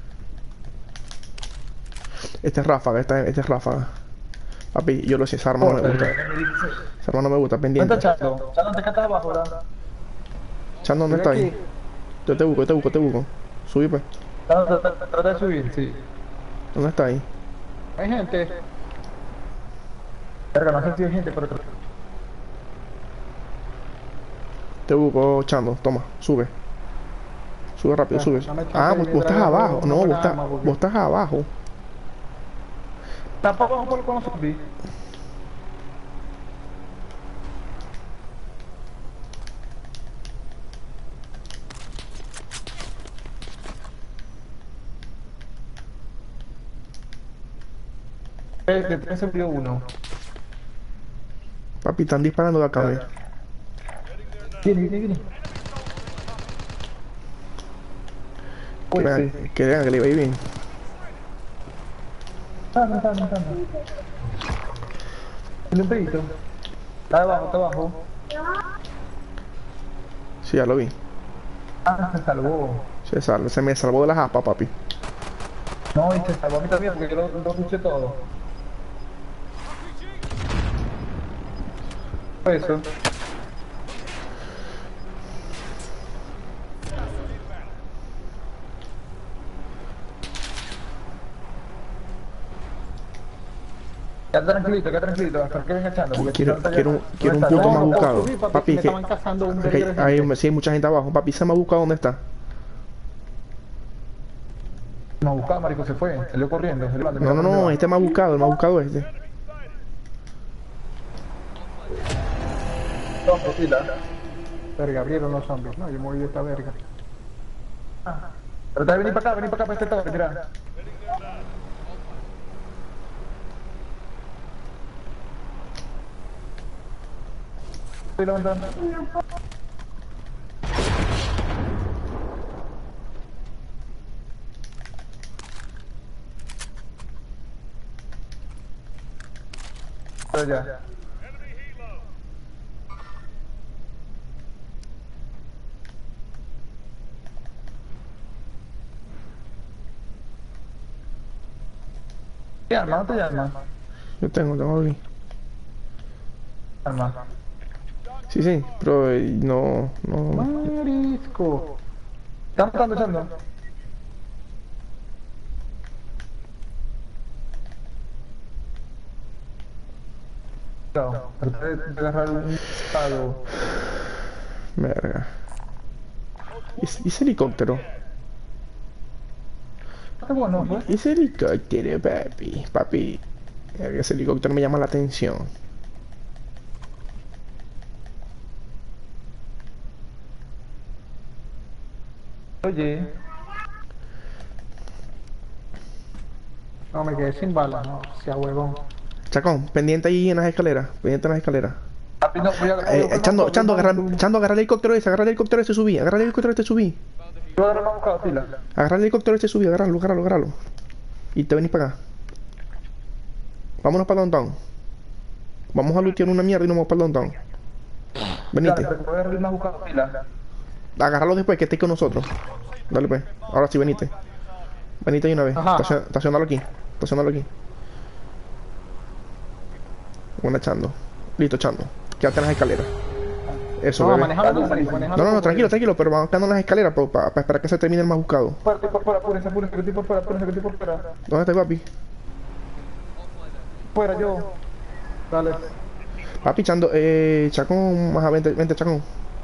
este es ráfaga, este, este es ráfaga. Papi, yo lo sé, esa arma no me gusta. Esa arma no me gusta, ¿Dónde pendiente. está Chando? Chando, te está abajo, ¿verdad? Chan, ¿dónde está ahí? Yo te busco, yo te busco, te busco. Subí, pues. Chando, trata trata de subir, sí. ¿Dónde está ahí? Hay gente. Verga, no sé si hay gente, pero... Te busco, Chando, toma, sube. Sube rápido, Ya, sube. dame chance Ah, de vos, mi vos estás dragón, abajo. no No, me vos haga estás, arma, porque- vos estás abajo. Tampoco vamos por con los zombies. Eh, de tres se murió uno. Papi, están disparando de acá, ve. Viene, viene, viene. Que Uy, vean, sí. que vean que le iba a ir bien. Está, está, está, está. Tiene un pedito. Está abajo, está abajo. Sí, ya lo vi. Ah, se salvó. Se, sal- se me salvó de las aspas, papi. No, y se salvó a mí también porque yo lo, lo escuché todo. Eso. Quédate tranquilito, quédate tranquilito, hasta que venga echando. porque Quiero, si no, quiero, un- ¿dónde quiero un está? punto No, más no, buscado. subí, papi, Papi, me que, estaban cazando un que verguero de hay, gente. sí hay mucha gente abajo. Papi, se me ha buscado dónde está. No, buscaba, marico, se fue. Salió corriendo. Él va, No, no, no, este me ha buscado, me ha buscado este. No, fila. Verga, abrieron los zombies. No, yo me voy de esta verga. Trata de venir para acá, venir para acá, para este torre, mira. Estoy levantando. Pero ya. ¿Qué arma? ¿No te llama? Yo tengo, tengo aquí. Arma. Sí, sí, pero eh, no, no. Marisco. ¿Están matando, echando? No, traté de agarrar un estado. Verga. ¿Y ese- y ese helicóptero? Qué bueno, pues. ¿Y ese helicóptero, papi? Papi. Verga, ese helicóptero me llama la atención. Oye, No, me quedé sin balas, no, sea huevón. Chacón, pendiente ahí en las escaleras. Pendiente en las escaleras. papi, no, voy a Eh, voy a- echando, voy a- echando, voy a- agarra, echando, agarra el helicóptero ese, agarra el helicóptero ese, subí, agarra el helicóptero este, subí. voy a agarrar una buscada fila. Agarra el helicóptero este, subí, agárralo, agárralo, agárralo. Y te venís para acá. Vámonos para downtown. Vamos a lootear una mierda y nos vamos para downtown. Venite. Dale, voy a agarrar una buscada fila. Agárralo después que esté con nosotros. Dale pues. Ahora sí, venite. Venite ahí una vez. Ajá. Estacion- Estacionalo aquí. Estacionalo aquí. Bueno, echando. Listo, echando. Quédate en las escaleras. Eso, No, bebé. manejalo tú, manejalo No, no, no, tú. tranquilo, tranquilo, pero vamos quedando en las escaleras para esperar que se termine el más buscado. Fuera, tipo fuera, apúrense, apúrense, que tipo fuera, apúrense, que tipo fuera. ¿Dónde está papi? Fuera yo. Dale. Papi, echando, eh, Chacón, más a vente, vente, Chacón.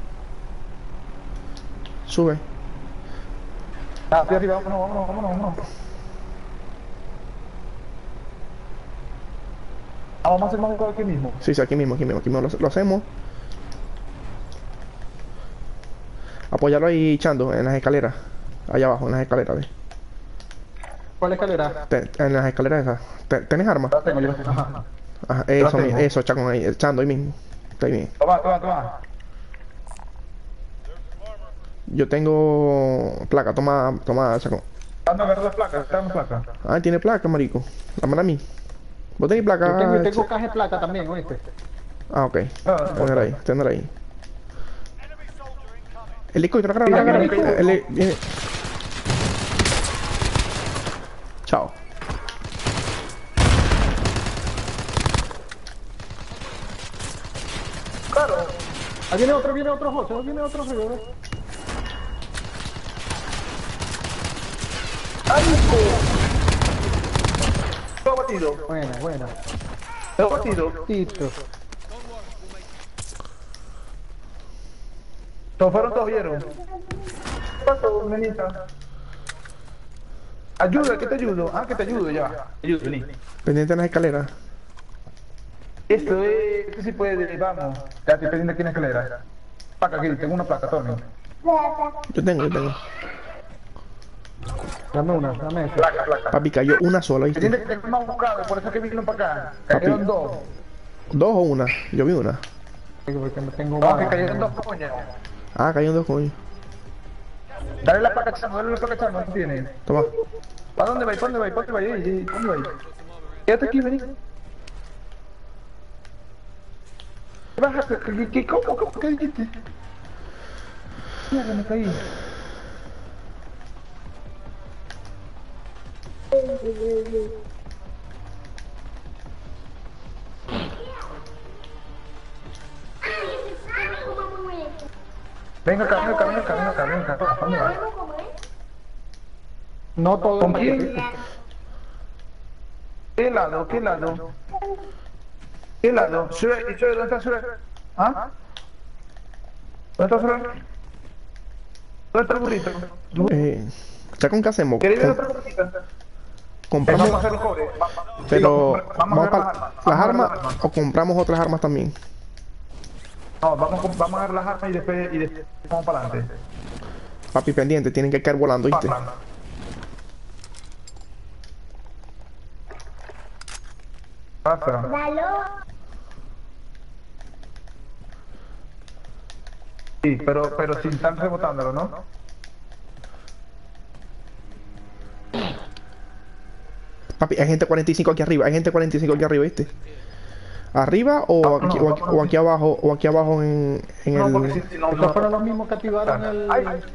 Sube. Ah, hacia arriba, vámonos, vámonos, vámonos, vámonos. Ah, vamos a hacer más buscado aquí mismo. Sí, sí, aquí mismo, aquí mismo, aquí mismo lo, lo hacemos. Apoyarlo ahí, echando, en las escaleras. Allá abajo, en las escaleras, ve. ¿Cuál escalera? Te- en las escaleras esas. Te- ¿Tenés armas? La tengo, yo la tengo. Ajá. Ajá, eso, tengo. mi- eso, Chacón, ahí, echando ahí mismo. Está ahí bien. Toma, toma, toma. Yo tengo placa, toma, toma, Chacón. Dame agarrar las placas, dame placas. Ah, tiene placa, marico. Dámela a mí. ¿Vos tenés placa? Yo tengo, tengo Ch- caja de placa también, ¿oíste? Ah, ok. Ah, Ténela ahí, ténela ahí. Helicóptero, agarra, agarra, Mira, mira, agarra. mira. Ele- viene. Chao. Claro. Ahí viene otro, viene otro, José, ahí viene otro, José. ¡Ay, hijo! Todo batido. Buena, buena. Todo batido. Tito. Todos fueron, todos vieron. ¿Qué pasó, nenita? Ayuda, que te ayudo. Ah, que te ayudo, ya. Te ayudo, vení. Pendiente en las escaleras. Esto es... Esto sí puede, vamos. Ya estoy pendiente aquí en la escalera. Placa aquí, tengo una placa, tome. Yo tengo, yo tengo. Dame una, dame esa. Placa, placa. Papi, cayó una sola, ¿viste? Pendiente que tengo más buscado, por eso es que vinieron para acá. Cayeron dos. ¿Dos o una? Yo vi una. Porque me tengo No, que balas. cayeron dos coñas. Ah, cayeron dos, coño. Dale la placa, chamo, dale la placa, chamo, no tiene. Toma. ¿Para dónde vais? ¿Para dónde vais? ¿Para dónde vais? Ey, ey, ¿para dónde vais? Quédate aquí, vení. ¿Qué vas a ¿Qué, qué, cómo, cómo, qué dijiste? Mierda, me caí. Venga acá, venga acá, venga acá, venga acá, venga acá. ¿Para dónde vas? No todo ¿Con el quién? ¿Qué lado? ¿Qué lado? ¿Qué lado? Shure, ¿y Shure, dónde está Shure? ¿Ah? ¿Dónde está Shure? ¿Dónde está el burrito? Eh, Chacón, ¿qué hacemos? ¿Queréis ver Com- otra cosita? compramos, Vamos a hacer los cobres. Va- pero Digo, vamos a para agarrar las armas Vamos a agarrar o compramos otras armas también. No, vamos, a- vamos a agarrar las armas y después, y después vamos para adelante. Papi, pendiente, tienen que caer volando, ¿viste? Pasa. Sí, pero, pero sin estar rebotándolo, ¿no? Papi, hay gente cuarenta y cinco aquí arriba, hay gente cuarenta y cinco aquí arriba, ¿viste? ¿Arriba o No, aquí, no, o aquí, no, o aquí abajo, o aquí abajo en, en No, porque el... si, si no, Estos no. fueron los mismos que activaron el... Ay, ay.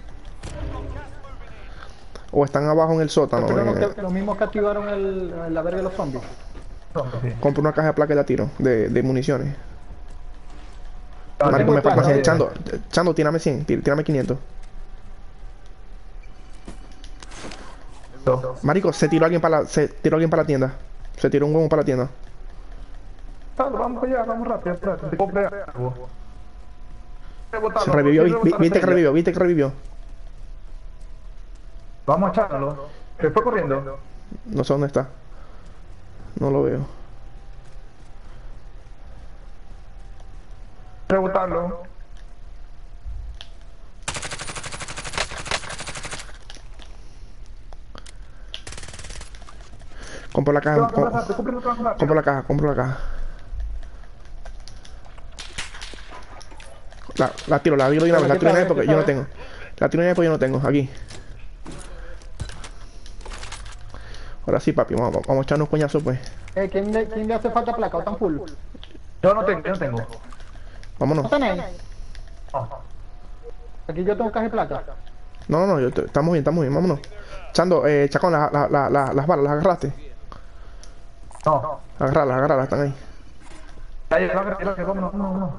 o están abajo en el sótano? Fueron los, eh, que- los mismos que activaron el, la verga de los zombies. No, sí. compro una caja de placa y la tiro, de, de municiones. No, Marico, tengo me falta placa, cien. eh. Chando, Chando, tírame cien, tí- tírame quinientos. No. Marico, se tiró alguien para la, se tiró alguien para la tienda. Se tiró un huevo para la tienda. Salo, vamos allá, vamos rápido, rápido, te compré algo. Se revivió, vi- vi- viste que revivió, viste que revivió. Vamos a echarlo. Se fue corriendo. No sé dónde está. No lo veo. Rebotarlo. Compro la caja, Compra com- rápido, compra rápido. compro la caja, compro la caja. La, la tiro, la tiro de una vez, la tiro de una vez porque yo no tengo. La tiro de una vez porque yo no tengo, aquí. Ahora sí, papi, vamos, vamos a echarnos coñazos pues. Eh, ¿quién, le, ¿Quién le hace falta placa? ¿O tan full? Yo no tengo, yo no tengo. ¿No Vámonos. tenéis? No, Aquí yo tengo caja de placa. No, no, no, yo te- estamos bien, estamos bien, vámonos. Chando, eh, Chacón, la- la- la- la- las balas, las agarraste. no. Agarralas, agarralas, están ahí. Ya, ya, ya, ya, ya, vámonos, vámonos, vámonos.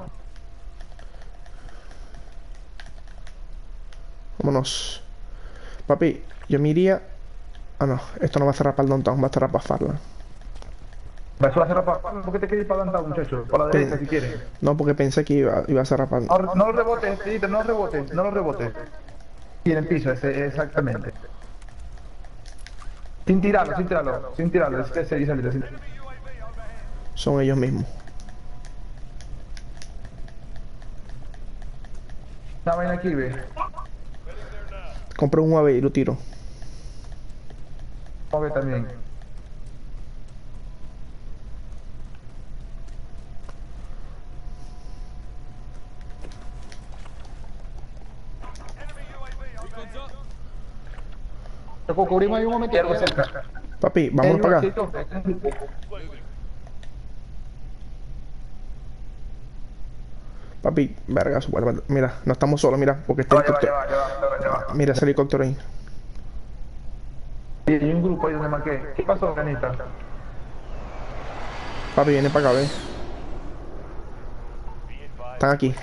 Vámonos. Papi, yo me iría. Ah, no, esto no va a cerrar para el downtown, va a cerrar para Farland. Eso va a cerrar para... ¿Por qué te quieres ir para adelantado, muchacho? Para la derecha, si quieres. No, porque pensé que iba, iba a cerrar para. No, no lo rebotes, Edith, no lo rebotes, no lo rebotes. Y en el piso, ese, exactamente. Sin tirarlo, sin tirarlo, sin tirarlo, es que se dice sin tirarlo. Son ellos mismos. Una vaina aquí, ve. Compré un U A V y lo tiro. Vamos a ver también. Lo cubrimos ahí un momentito. Algo cerca. Papi, vámonos Eh, para acá. Ivacito, Papi, verga, su vuelva. Mira, no estamos solos, mira, porque este Ya va, ya va, helicóptero. ya va, ya va, ya va, ya va. Mira ese helicóptero ahí. Y hay un grupo ahí donde marqué. ¿Qué pasó, Ganita? Papi, viene para acá, ¿ves? Están aquí.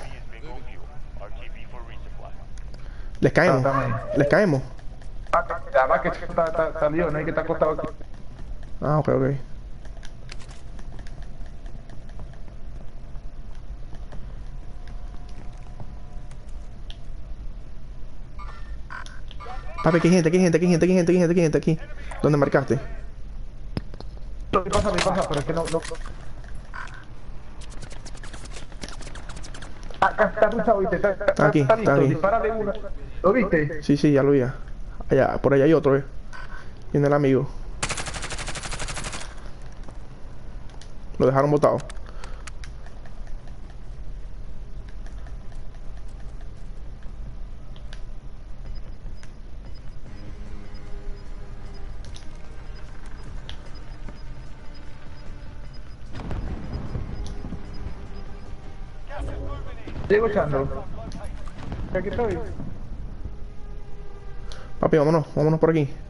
Les caemos. Ah, están ahí. Les caemos. Ah, además que está, está, está lío, no hay que estar acostado aquí. Ah, ok, ok. Papi, aquí hay gente, aquí hay gente, aquí hay gente, aquí hay gente, aquí hay gente, aquí hay gente, aquí. ¿Dónde marcaste? No, me pasa, me pasa, pero es que no... no... Ah, acá está luchado, ¿viste? Está, está, Aquí, está está listo, aquí. dispara de una. ¿Lo viste? Sí, sí, ya lo vi. ya. Allá, por allá hay otro, ¿eh? Viene el amigo. Lo dejaron botado. Llego echando. Aquí estoy. Papi, vámonos, vámonos por aquí.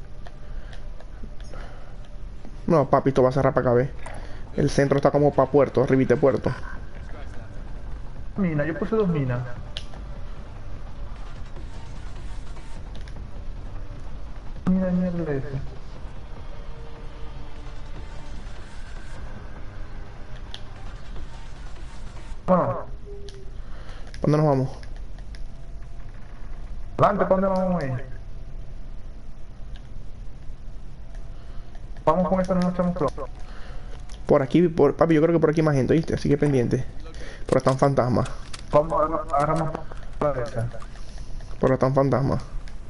No, papi, esto va a cerrar para acá, ¿ves? El centro está como para puerto, arribite puerto. Mina, yo puse dos minas. Mira, mierda ese. Bueno, ¿Dónde nos vamos? adelante, ¿para dónde vamos a ir? Vamos con esto, no nos echamos flow. Por aquí, por, papi, yo creo que por aquí hay más gente, ¿viste? Así que pendiente. Pero están fantasmas. Vamos, agarra- agarramos la derecha. Pero están fantasmas.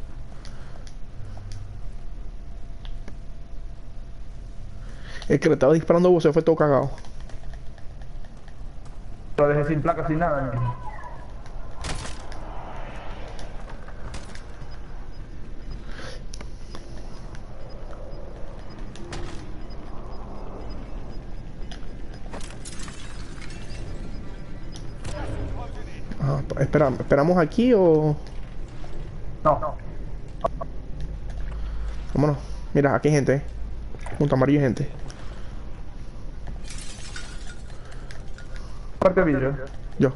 El que le estaba disparando a vos se fue todo cagado. Lo dejé sin placa, sin nada. Ni. Ajá, espera, ¿esperamos aquí o...? No, no. Vámonos. Mira, aquí hay gente, ¿eh? Punto amarillo hay gente. Parte vidrio. Yo.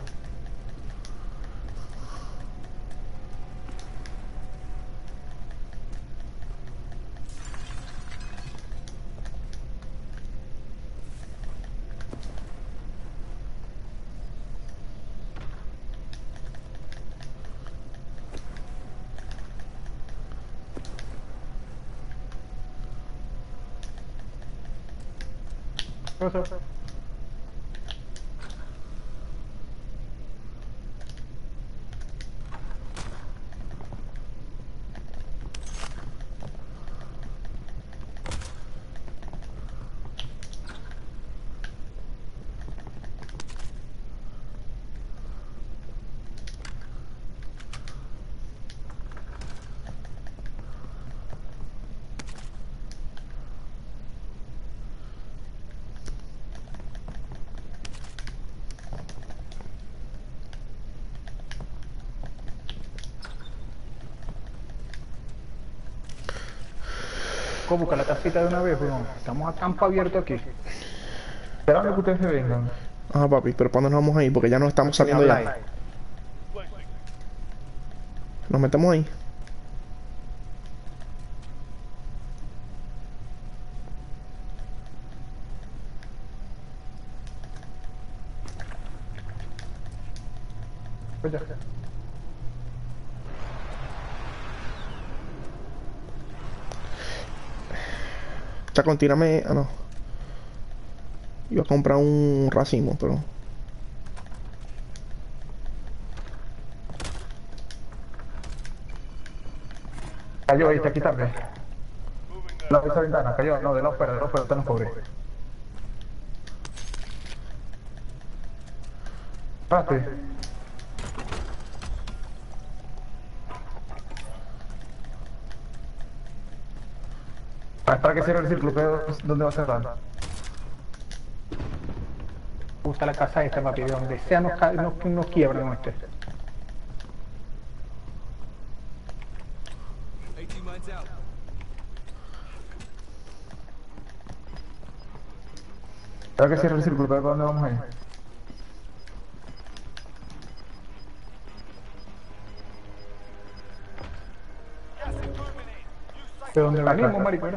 Cosa. ¿Cómo busca la casita de una vez, weón? Estamos a campo abierto aquí. Esperando que ustedes se vengan. Ah, papi, pero ¿para dónde nos vamos ahí? Porque ya nos estamos saliendo Habla ya. ahí. Nos metemos ahí. Pues ya. Chacón, tírame. Ah, no. Iba a comprar un racimo, pero. Cayó, ahí está aquí también. La esa ventana, cayó, no, de la afuera, de la afuera, están los pobres. Párate. Ah, para que cierre el círculo, pero ¿dónde va a cerrar? Me gusta la casa esta, papi, de donde sea nos, ca- nos, nos quiebran este. Para que cierre el círculo, pero ¿para dónde vamos a ir? De donde Acá, venimos, acá. marico, ¿verdad?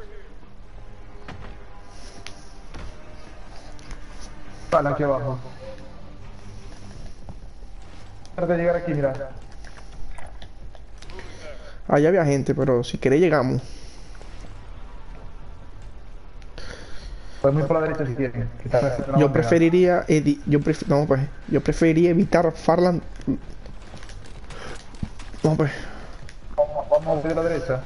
Vale, aquí abajo. Trata de llegar aquí, mira. Allá había gente, pero si querés llegamos. Podemos ir por la derecha si quieren. que está cerca de la Yo bandera. preferiría. edi- yo, pref- no, pues, yo preferiría evitar Farland. Vamos, pues. Vamos, vamos de la derecha.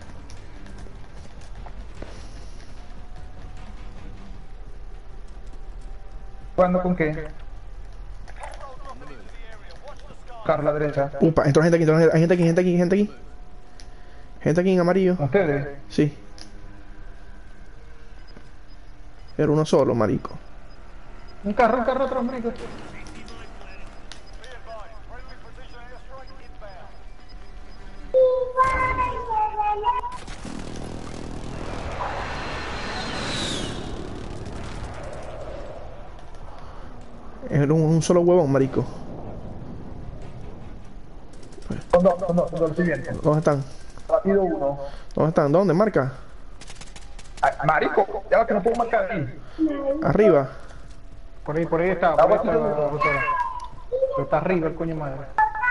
¿Cuándo con qué? Carla, la derecha. Upa, entró gente aquí, entró gente, hay gente aquí, gente aquí, gente aquí. Gente aquí en amarillo. ¿Ustedes? Sí. Era uno solo, marico. Un carro, un carro atrás, marico. Era un, un solo huevón, marico. Son dos, son dos, son dos, lo siguiente. ¿Dónde están? Rápido uno. ¿Dónde están? ¿Dónde? Marca. Ay, marico, ya va que no puedo marcar ahí. Arriba. Por ahí, por ahí está, por ahí está. Pero está arriba el coño madre.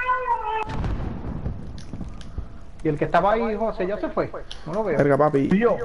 Y el que estaba ahí, José, ya se fue. No lo veo. Verga, papi. Y yo.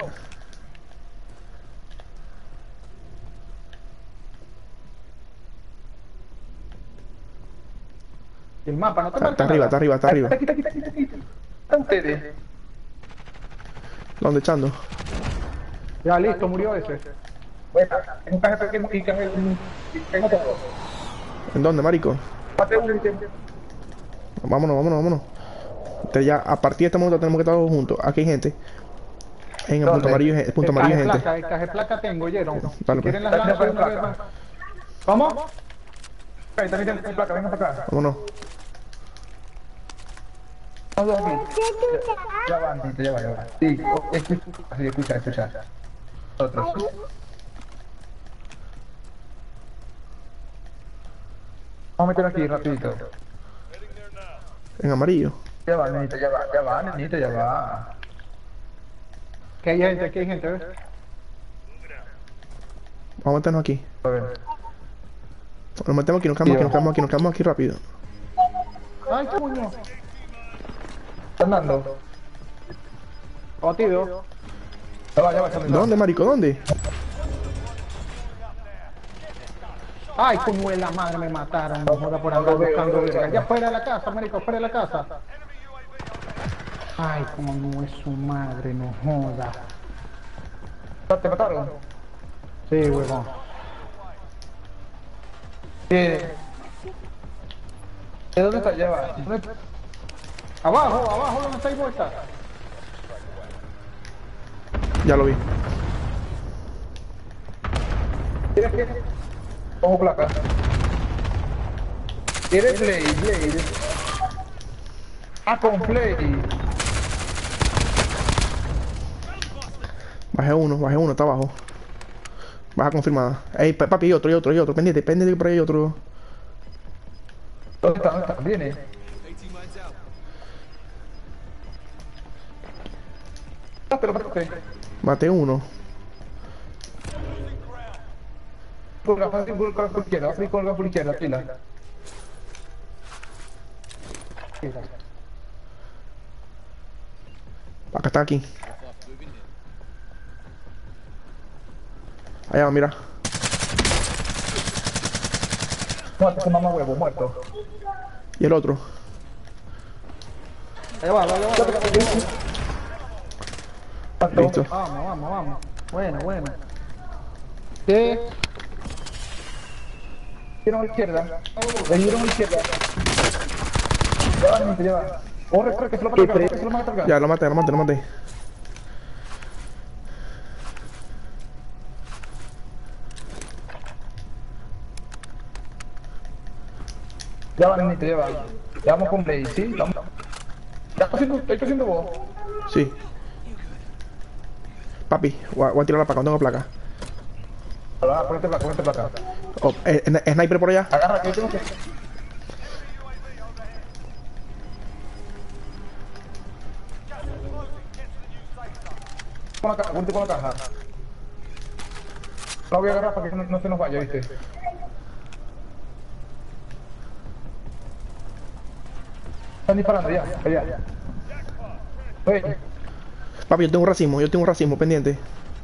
Y el mapa no te Está, marca está arriba, nada. está arriba, está arriba. Aquí, aquí, aquí, aquí, aquí. ¿Están ustedes? ¿Dónde echando? Ya, listo, murió ese. Bueno, en un caje pequeño y caje y tengo todo. ¿En dónde, marico? Mate uno y te- Vámonos, vámonos, vámonos. Te- Ya, a partir de este momento tenemos que estar todos juntos. Aquí hay gente. En el ¿Dónde? punto amarillo, hay- punto El amarillo caje hay gente. placa, el caje placa tengo, ¿oyeron? Vale, Si pues. quieren las Dale, lanzas dale, de una vez placa. más. ¿Cómo? Ahí también tiene placa, venga para acá. Vámonos. Los dos aquí. Ya, ya va, Andito, ya va, ya va. Sí, o- escucha, sí, escucha, escucha. Otros. Vamos a meterlo aquí rapidito. En amarillo. Ya va, nenita, ya va, ya va, nenita, ya va. Que hay gente, aquí hay gente, ¿ves? Vamos a meternos aquí. A ver. Nos metemos aquí, nos quedamos aquí, nos quedamos aquí, nos quedamos aquí rápido. Ay, coño. ¿Están dando? Batido. Ya va, ya va, ya va. ¿Dónde, marico? ¿Dónde? Ay, como en la madre me mataron, no joda por andar buscando verga. Ya fuera de la casa, marico, fuera de la casa. Ay, como no es su madre, no joda. ¿Te mataron? Sí, huevón. Eh, ¿De dónde está? Lleva. ¿Dónde está? Abajo, abajo, donde está ahí vuelta. Ya lo vi. ¿Tienes que? Ojo placa. ¿Quieres play? Play. Ah, con play. Bajé uno, bajé uno, está abajo. Baja confirmada. Ey, pa- papi, hay otro, hay otro, hay otro. Pendiente, pendiente que por ahí hay otro. ¿Dónde está? ¿Dónde está? Viene. Ah, pero espérate. Maté uno. Colga, fácil, colga por izquierda, fácil, colga por izquierda, pila. Acá está aquí. Allá, mira. Muerto, ese mamá huevo, muerto. Y el otro. Ahí va, ahí va, ahí va, ahí va, ahí va. Listo. Vamos, vamos, vamos. Bueno, bueno. ¿Qué? Dieron a la izquierda. Le dieron a la izquierda. Lleva, niño, lleva. Corre, corre, que se lo mata acá, que se lo mata acá. Ya, lo maté, lo maté, lo maté. Ya va, niñito, ya va. Ya vamos con play, ¿sí? Vamos. Ya está haciendo, estoy haciendo vos. Sí. Papi, voy a, voy a tirar la placa, no tengo placa. Ahora, ponete placa, ponete placa. Oh, eh, eh, ¿sniper por allá? Agarra, que yo tengo que... Con la caja, ponte con la caja. La voy a agarrar para que no, no se nos vaya, ¿viste? Están disparando, ya, allá. Oye, Papi, yo tengo un racismo, yo tengo un racismo pendiente.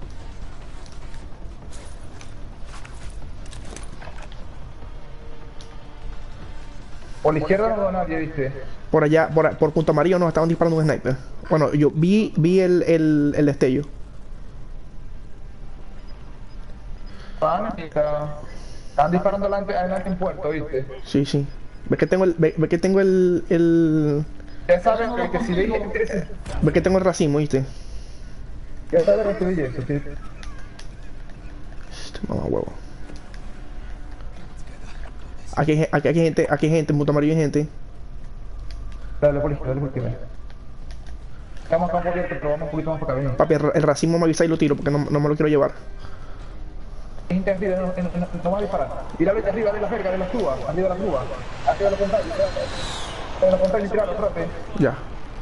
por la izquierda no veo a nadie, ¿viste? Por allá, por, por Punto Amarillo nos estaban disparando un sniper. Bueno, yo vi, vi el, el, el destello. Van, está... Están disparando adelante, adelante en puerto, ¿viste? Sí, sí. ¿Ves que tengo el, ve, ve que tengo el, el... Ya saben que, que si veis ese... ves que tengo el racismo, ¿viste? Ya saben que veis eso, ¿sí? Este mamá huevo. Aquí, hay- aquí, aquí hay gente, aquí hay gente, en Punto Amarillo hay gente. Dale por izquierda, dale por izquierda. Estamos acá un poquito, pero vamos un poquito más para acá, ven. Papi, el, ra- el racismo me avisa y lo tiro porque no, no me lo quiero llevar. Hay gente arriba, no, no, no, no va a disparar. Mira, vete arriba de la verga, de las grúas, arriba de las grúas. Arriba de la pantalla, de la pantalla y tiralo, trate. Ya.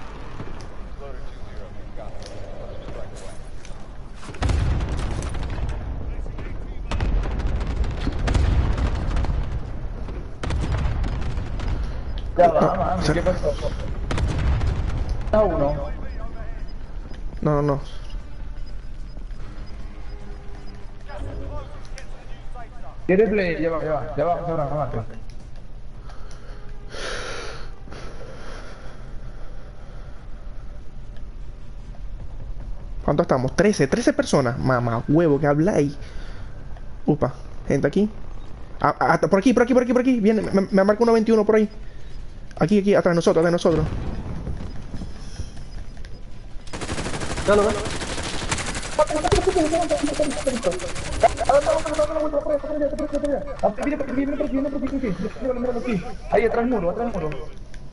Ya va, vamos, ¿qué pasó? Está uno. No, no, no. ¿Quieres play? Ya va, ya va, ya va, ahora, ahora. ¿Cuántos estamos? trece, trece personas. Mamá huevo, que habláis. Upa, gente aquí. Ah, ah, por aquí, por aquí, por aquí, por aquí. Viene, me, me marca uno veintiuno por ahí. Aquí, aquí, atrás de nosotros, atrás de nosotros. Ya lo ves. Ahí, atrás del muro, atrás del muro.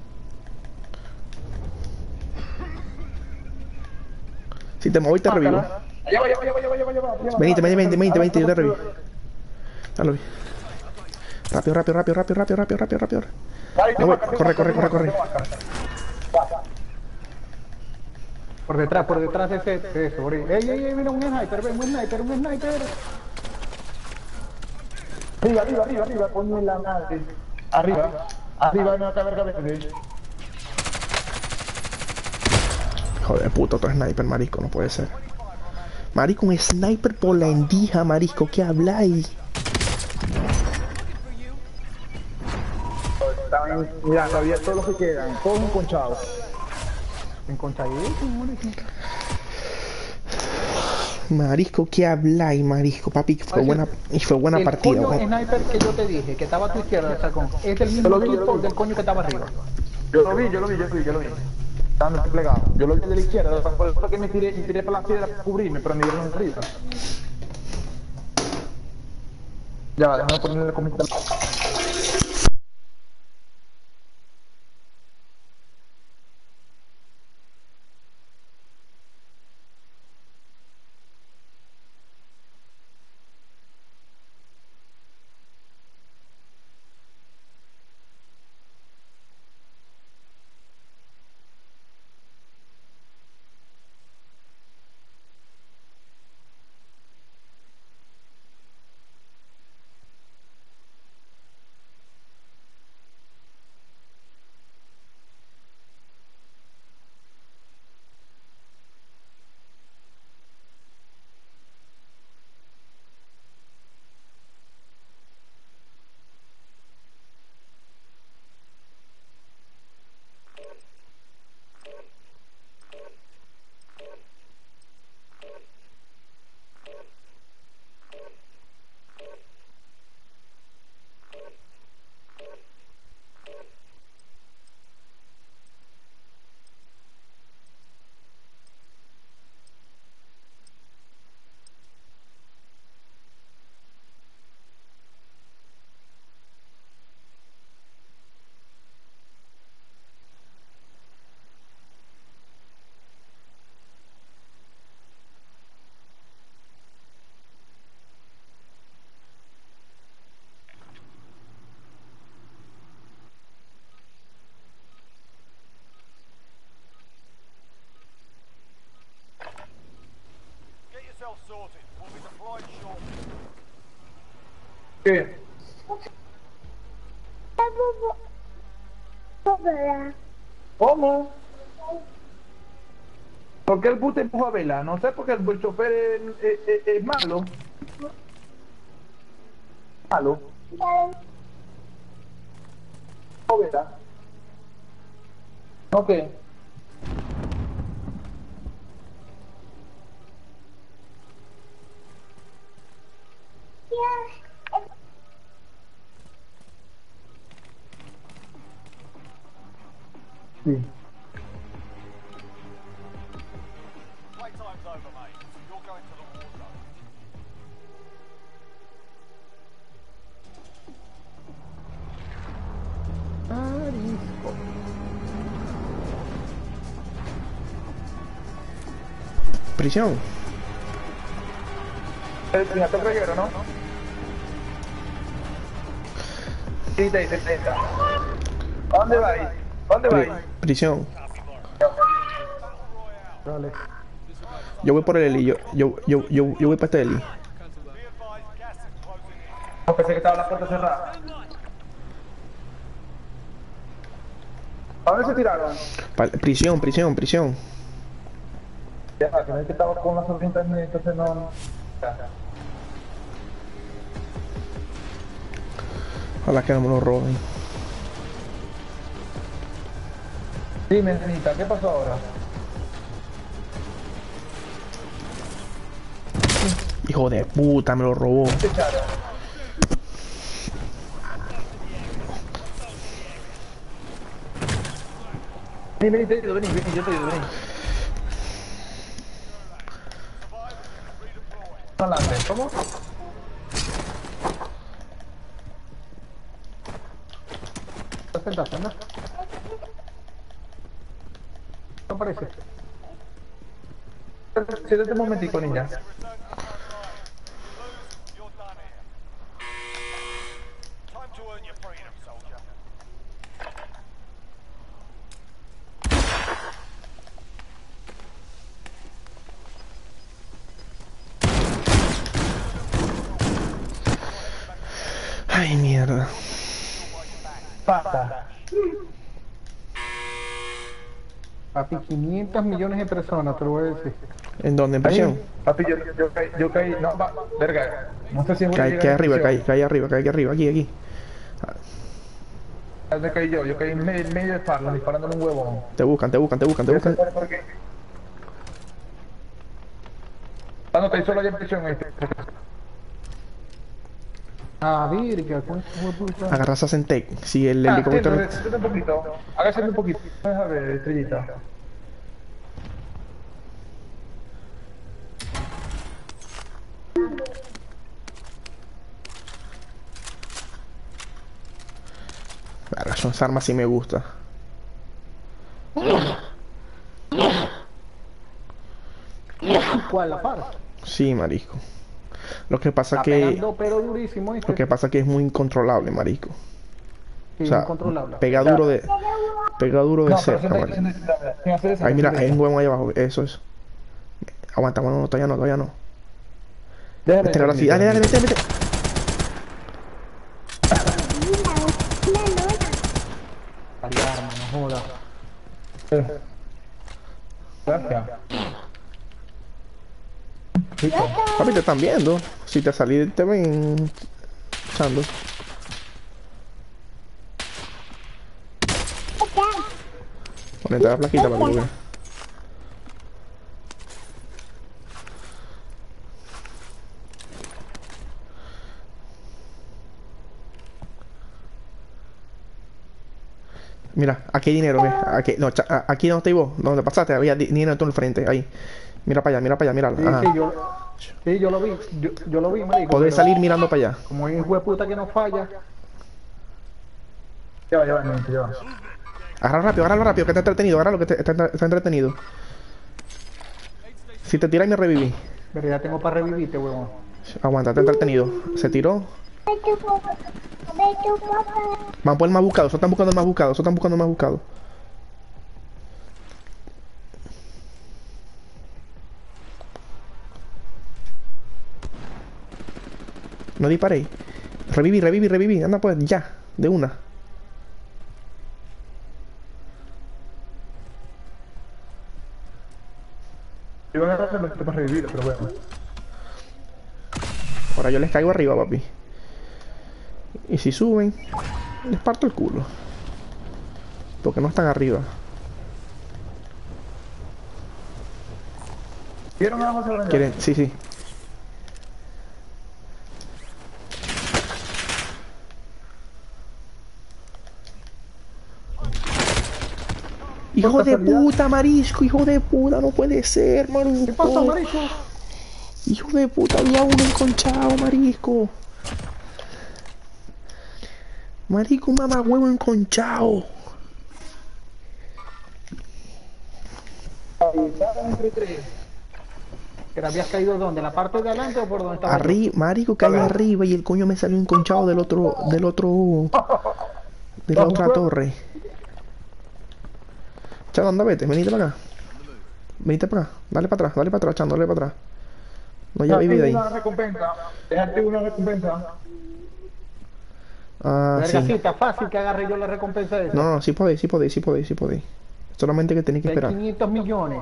Si te muevo y te revivo. Allá va, allá va, allá va, allá va, allá va, allá va. Venite, venite, venite, venite, venite, yo te revivo. Ya lo vi. Rápido, rápido, rápido, rápido, rápido, rápido, rápido, rápido. Me voy. Corre, corre, corre, corre. Por detrás, por detrás de ese, de eso, por ahí. Ey, ey, ey, mira un sniper, ven, un sniper, un sniper. Arriba, arriba, arriba, arriba, coño en la madre. Arriba, arriba, en la verga verde. Joder, de puto, otro sniper, marisco, no puede ser. Marico, un sniper por la endija, marisco, ¿qué habláis? estaban mirando, había todos los que quedan, todos enconchados. Enconchadísimo, Marisco, ¿qué habláis, marisco? Papi, fue buena, y fue buena el partida. coño ¿no? sniper que yo te dije, que estaba a tu izquierda, Chacón, es el mismo Yo lo vi, yo lo tipo vi. del coño que estaba arriba. Yo lo vi, yo lo vi, yo lo vi, yo lo vi. Estaban desplegados. Yo lo vi de la izquierda, por eso que me tiré, me tiré para la piedra para cubrirme, pero me dieron arriba. Ya va, déjame ponerle el comentario. ¿Qué? ¿Cómo? ¿Por qué el bus te empujó a Vela? No sé, porque el, el chofer es, es, es, es malo. Malo. ¿O Vela? Ok. Sí. Playtime's over, mate. You're going to the war zone. Marisco. Prisión. El señor te reguero, ¿no? Sí, te dice, te ¿a dónde vais? ¿A dónde vais? Prisión. Dale. Yo voy por el Eli. Yo, yo, yo, yo, yo voy para este Eli. No, pensé que estaba la puerta cerrada. ¿A dónde se tiraron? Pa- prisión, prisión, prisión. Ya, que no es que estaba con las herramientas, entonces no... no. Ojalá que no me lo roben. Dime, Anita, ¿qué pasó ahora? Hijo de puta, me lo robó. Te echaron. Vení, vení, te ayudo, vení, vení, yo te ayudo, vení. Adelante, ¿cómo? ¿Estás sentado, anda? ¿No parece? Siéntate un momentico, niña. You're done here. Time to earn your freedom, soldier. Ay, mierda. Pata. Papi, quinientos millones de personas, te lo voy a decir. ¿En dónde? ¿En prisión? Ahí, papi, yo, yo caí, yo caí, no, va, verga. No sé si es Cae, cae arriba, cae, cae arriba, cae aquí arriba, aquí, aquí. ¿Dónde caí yo? Yo caí en medio, en medio de Farland disparándole un huevón. Te buscan, te buscan, te buscan, te buscan. ¿Por qué? Ah, no, caí solo allá en prisión este. Ah, virga, ¿cómo fue puta? Agarras a Centec. Si el Ah, helicóptero. siéntate, siéntate un poquito. Agáchate un poquito. A ver, estrellita. Verga, son esas armas sí me gusta. ¿Cuál la par? Sí, marisco. Lo que pasa Está que. pegando pero durísimo, ¿viste? Lo que pasa que es muy incontrolable, marisco. Sí, O sea, incontrolable. pega duro de. Pega duro de No, pero cerca, siéntate, marico. siéntate, siéntate, sin hacer eso. Ahí mira, sin hay hacer un eso. huevón ahí abajo. Eso es. Aguanta, bueno, no, todavía no, todavía no. Déjame Vete, ahora sí, dale, dale, vete, vete. Variarme, no jodas. Gracias. Papi, te están viendo. Si te salí, te ven. Echando. Ponete la plaquita para que lo veas. Mira, aquí hay dinero, ve. Aquí, no, cha- a- aquí no estoy vos. Donde pasaste, había di- dinero en todo el frente. Ahí. Mira para allá, mira para allá, mira. Sí, Ajá. sí, yo, sí, yo lo vi, yo, yo lo vi, marico. Podés pero salir mirando para allá. Como es hijo puta que no falla. Ya va, ya va, no, ya va. Agarra rápido, agarra rápido, que está entretenido, agarra lo que te- está, está entretenido. Si te tiras me reviví. Pero ya tengo para revivirte, huevón. Aguanta, está entretenido. Se tiró. Van por el más buscado, eso están buscando el más buscado, eso están buscando el más buscado. No disparé. Reviví, reviví, reviví. Anda pues, ya, de una. Yo voy a agarrar lo que te para revivir, pero bueno. Ahora yo les caigo arriba, papi. Y si suben, les parto el culo. Porque no están arriba. ¿Vieron a José Grande? Quieren, sí, sí. Hijo de puta, marisco, hijo de puta, no puede ser, marisco. ¿Qué pasa, marico? Hijo de puta, había uno enconchado, marisco. Marico, un mamagüevo enconchado. ¿Que te habías caído dónde? ¿En la parte de adelante o por donde estaba? yo? Arriba, marico, caí arriba y el coño me salió enconchado del otro, del otro, de la otra torre. Chano, anda, vete, venite para acá. Venite para acá, dale para atrás, dale para atrás, Chano, dale para atrás. No lleva vida ahí. Una recompensa. Dejarte una recompensa. Ah, Verga, sí, sí. está fácil que agarre yo la recompensa esa. No, no, sí podéis, sí podéis, sí podéis, sí podéis. Solamente que tenéis que De esperar. quinientos millones.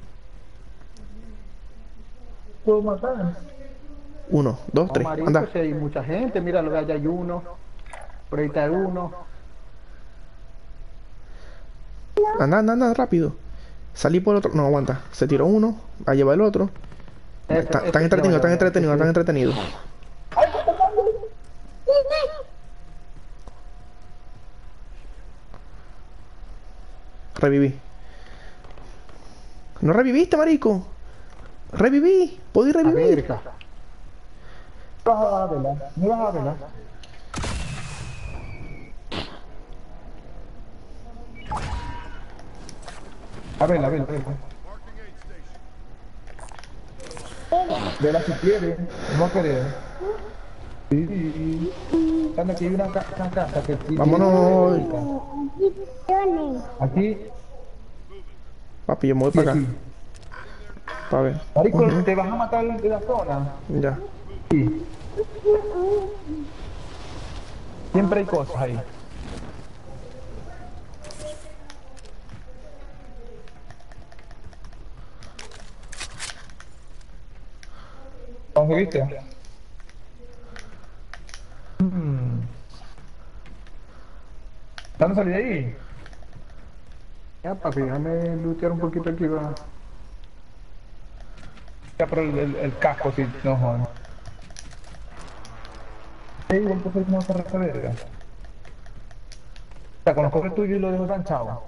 ¿Puedo matar? Uno, dos, No, tres, marico, anda. si hay mucha gente, mira, lo que allá hay uno. Por ahí está uno. Anda, anda, anda, rápido. Salí por el otro. No, aguanta. Se tiró uno, a llevar el otro. Ese- Está- ese- Están entretenidos, están ya, ya, entretenidos, ya, están sí. entretenidos. Reviví. ¿No reviviste, marico? Reviví. ¿Podí A revivir? verga. No vas a verla. No vas a verla. A verla, a verla, a verla. Vela si quieres. No va a querer. Sí. Anda, aquí hay una, ca- una casa que sí. Vámonos. Aquí. Papi, yo me voy Sí, para acá. sí. Para ver. Marico, te vas a matar de la zona. Ya. Sí. Siempre hay cosas ahí. ¿Dónde viste? Mm. ¿Cuándo salí de ahí? Ya, papi, déjame lootear un poquito aquí, va. Ya, pero el, el, el casco, sí, no joder. Ey, igual que fue una carrera verga. O sea, con los cofres tuyos y lo dejo enganchado.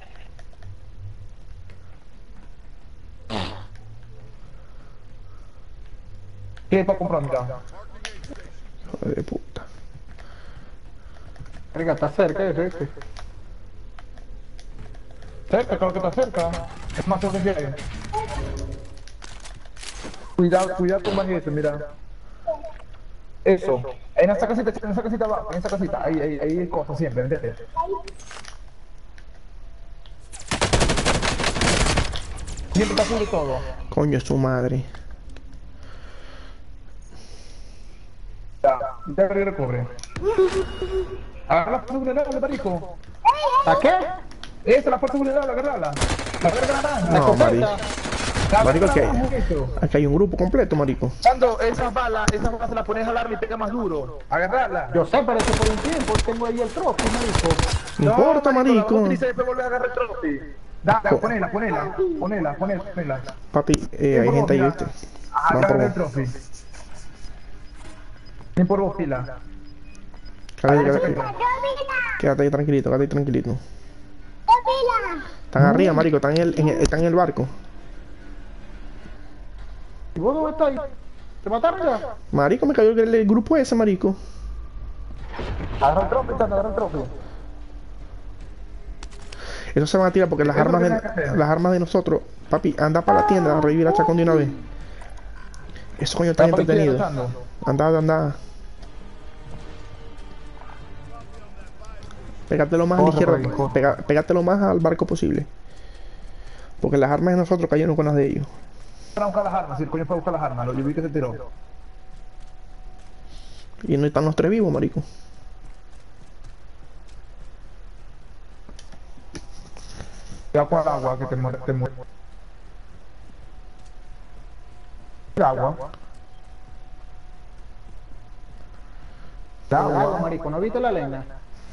¿Qué es para comprar, mira? Joder de puta. Verga, está cerca ese, ese. Cerca, claro que está cerca. Es más cerca que hay. Cuidado, cuidado con más eso, mira. Eso. En esa casita, en esa casita abajo, en esa casita. Ahí, ahí, ahí hay cosas siempre, ¿entiendes? Siempre está sobre todo. Coño, es su madre. Ya, ya que recobre. Agarra la fuerza vulnerable, marico. ¿La qué? Esa es la fuerza vulnerable, agarrala. La verga naranja. No, marico. La Marico, verga ¿qué? naranja, eso. Aquí hay un grupo completo, marico. Cuando esas balas, esas balas se las pones a alarma y pega más duro. Agarrarla. Yo sé, pero es que por un tiempo tengo ahí el trozo, me dijo. No importa, La marico. utiliza y después vuelve a agarrar el trophy. Dale, Co- ponela, ponela, ponela, ponela, ponela. Papi, eh, hay gente ahí, ¿viste? Van por Agarra el vos. trophy. Ven por vos, fila. Quédate, quédate, quédate ahí tranquilito, quédate ahí tranquilito. Están arriba, marico, están en el, en el- están en el barco. ¿Y vos dónde estás? ¿Te mataron ya? Marico, me cayó el, el grupo ese, marico. Agarra el trophy, Chanda, agarra el trophy. Eso se van a tirar porque las Eso armas es de, lo que hay que hacer. las armas de nosotros. Papi, anda para la tienda a revivir a Chacón de una vez. Eso coño está Está por entretenido. izquierda, Chanda. Anda, anda. Pégatelo más a la Corre, izquierda, por ahí, corre. pega- pégatelo más al barco posible. Porque las armas de nosotros cayeron con las de ellos. Para buscar las armas, si el coño fue a buscar las armas, lo yo vi que se tiró. Y no están los tres vivos, marico. Cuidado con el agua, que te muere, te muere. El agua. El Agua, agua, marico, ¿no viste la leña?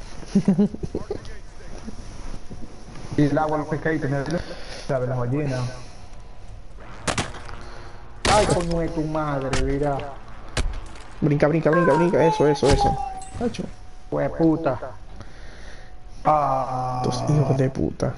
y el agua, los pescaditos, mira, ¿sabes? Las ballenas. Ay, coño de tu madre, mira. Brinca, brinca, brinca, brinca. Eso, eso, eso. Macho. Hue puta. Ah, Estos hijos de puta.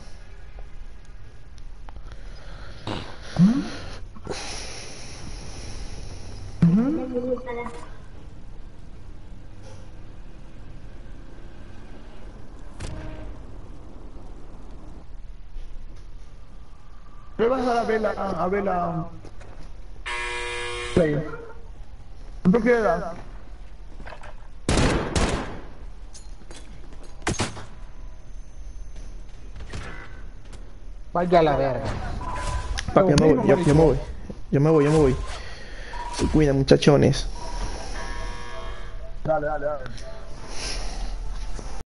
¿qué vas a ver la, a ver la... Play? ¿Cuánto queda? Vaya a la verga. Papi, yo me voy, yo, yo me voy. Yo me voy, yo me voy. Se cuidan, muchachones. Dale, dale, dale.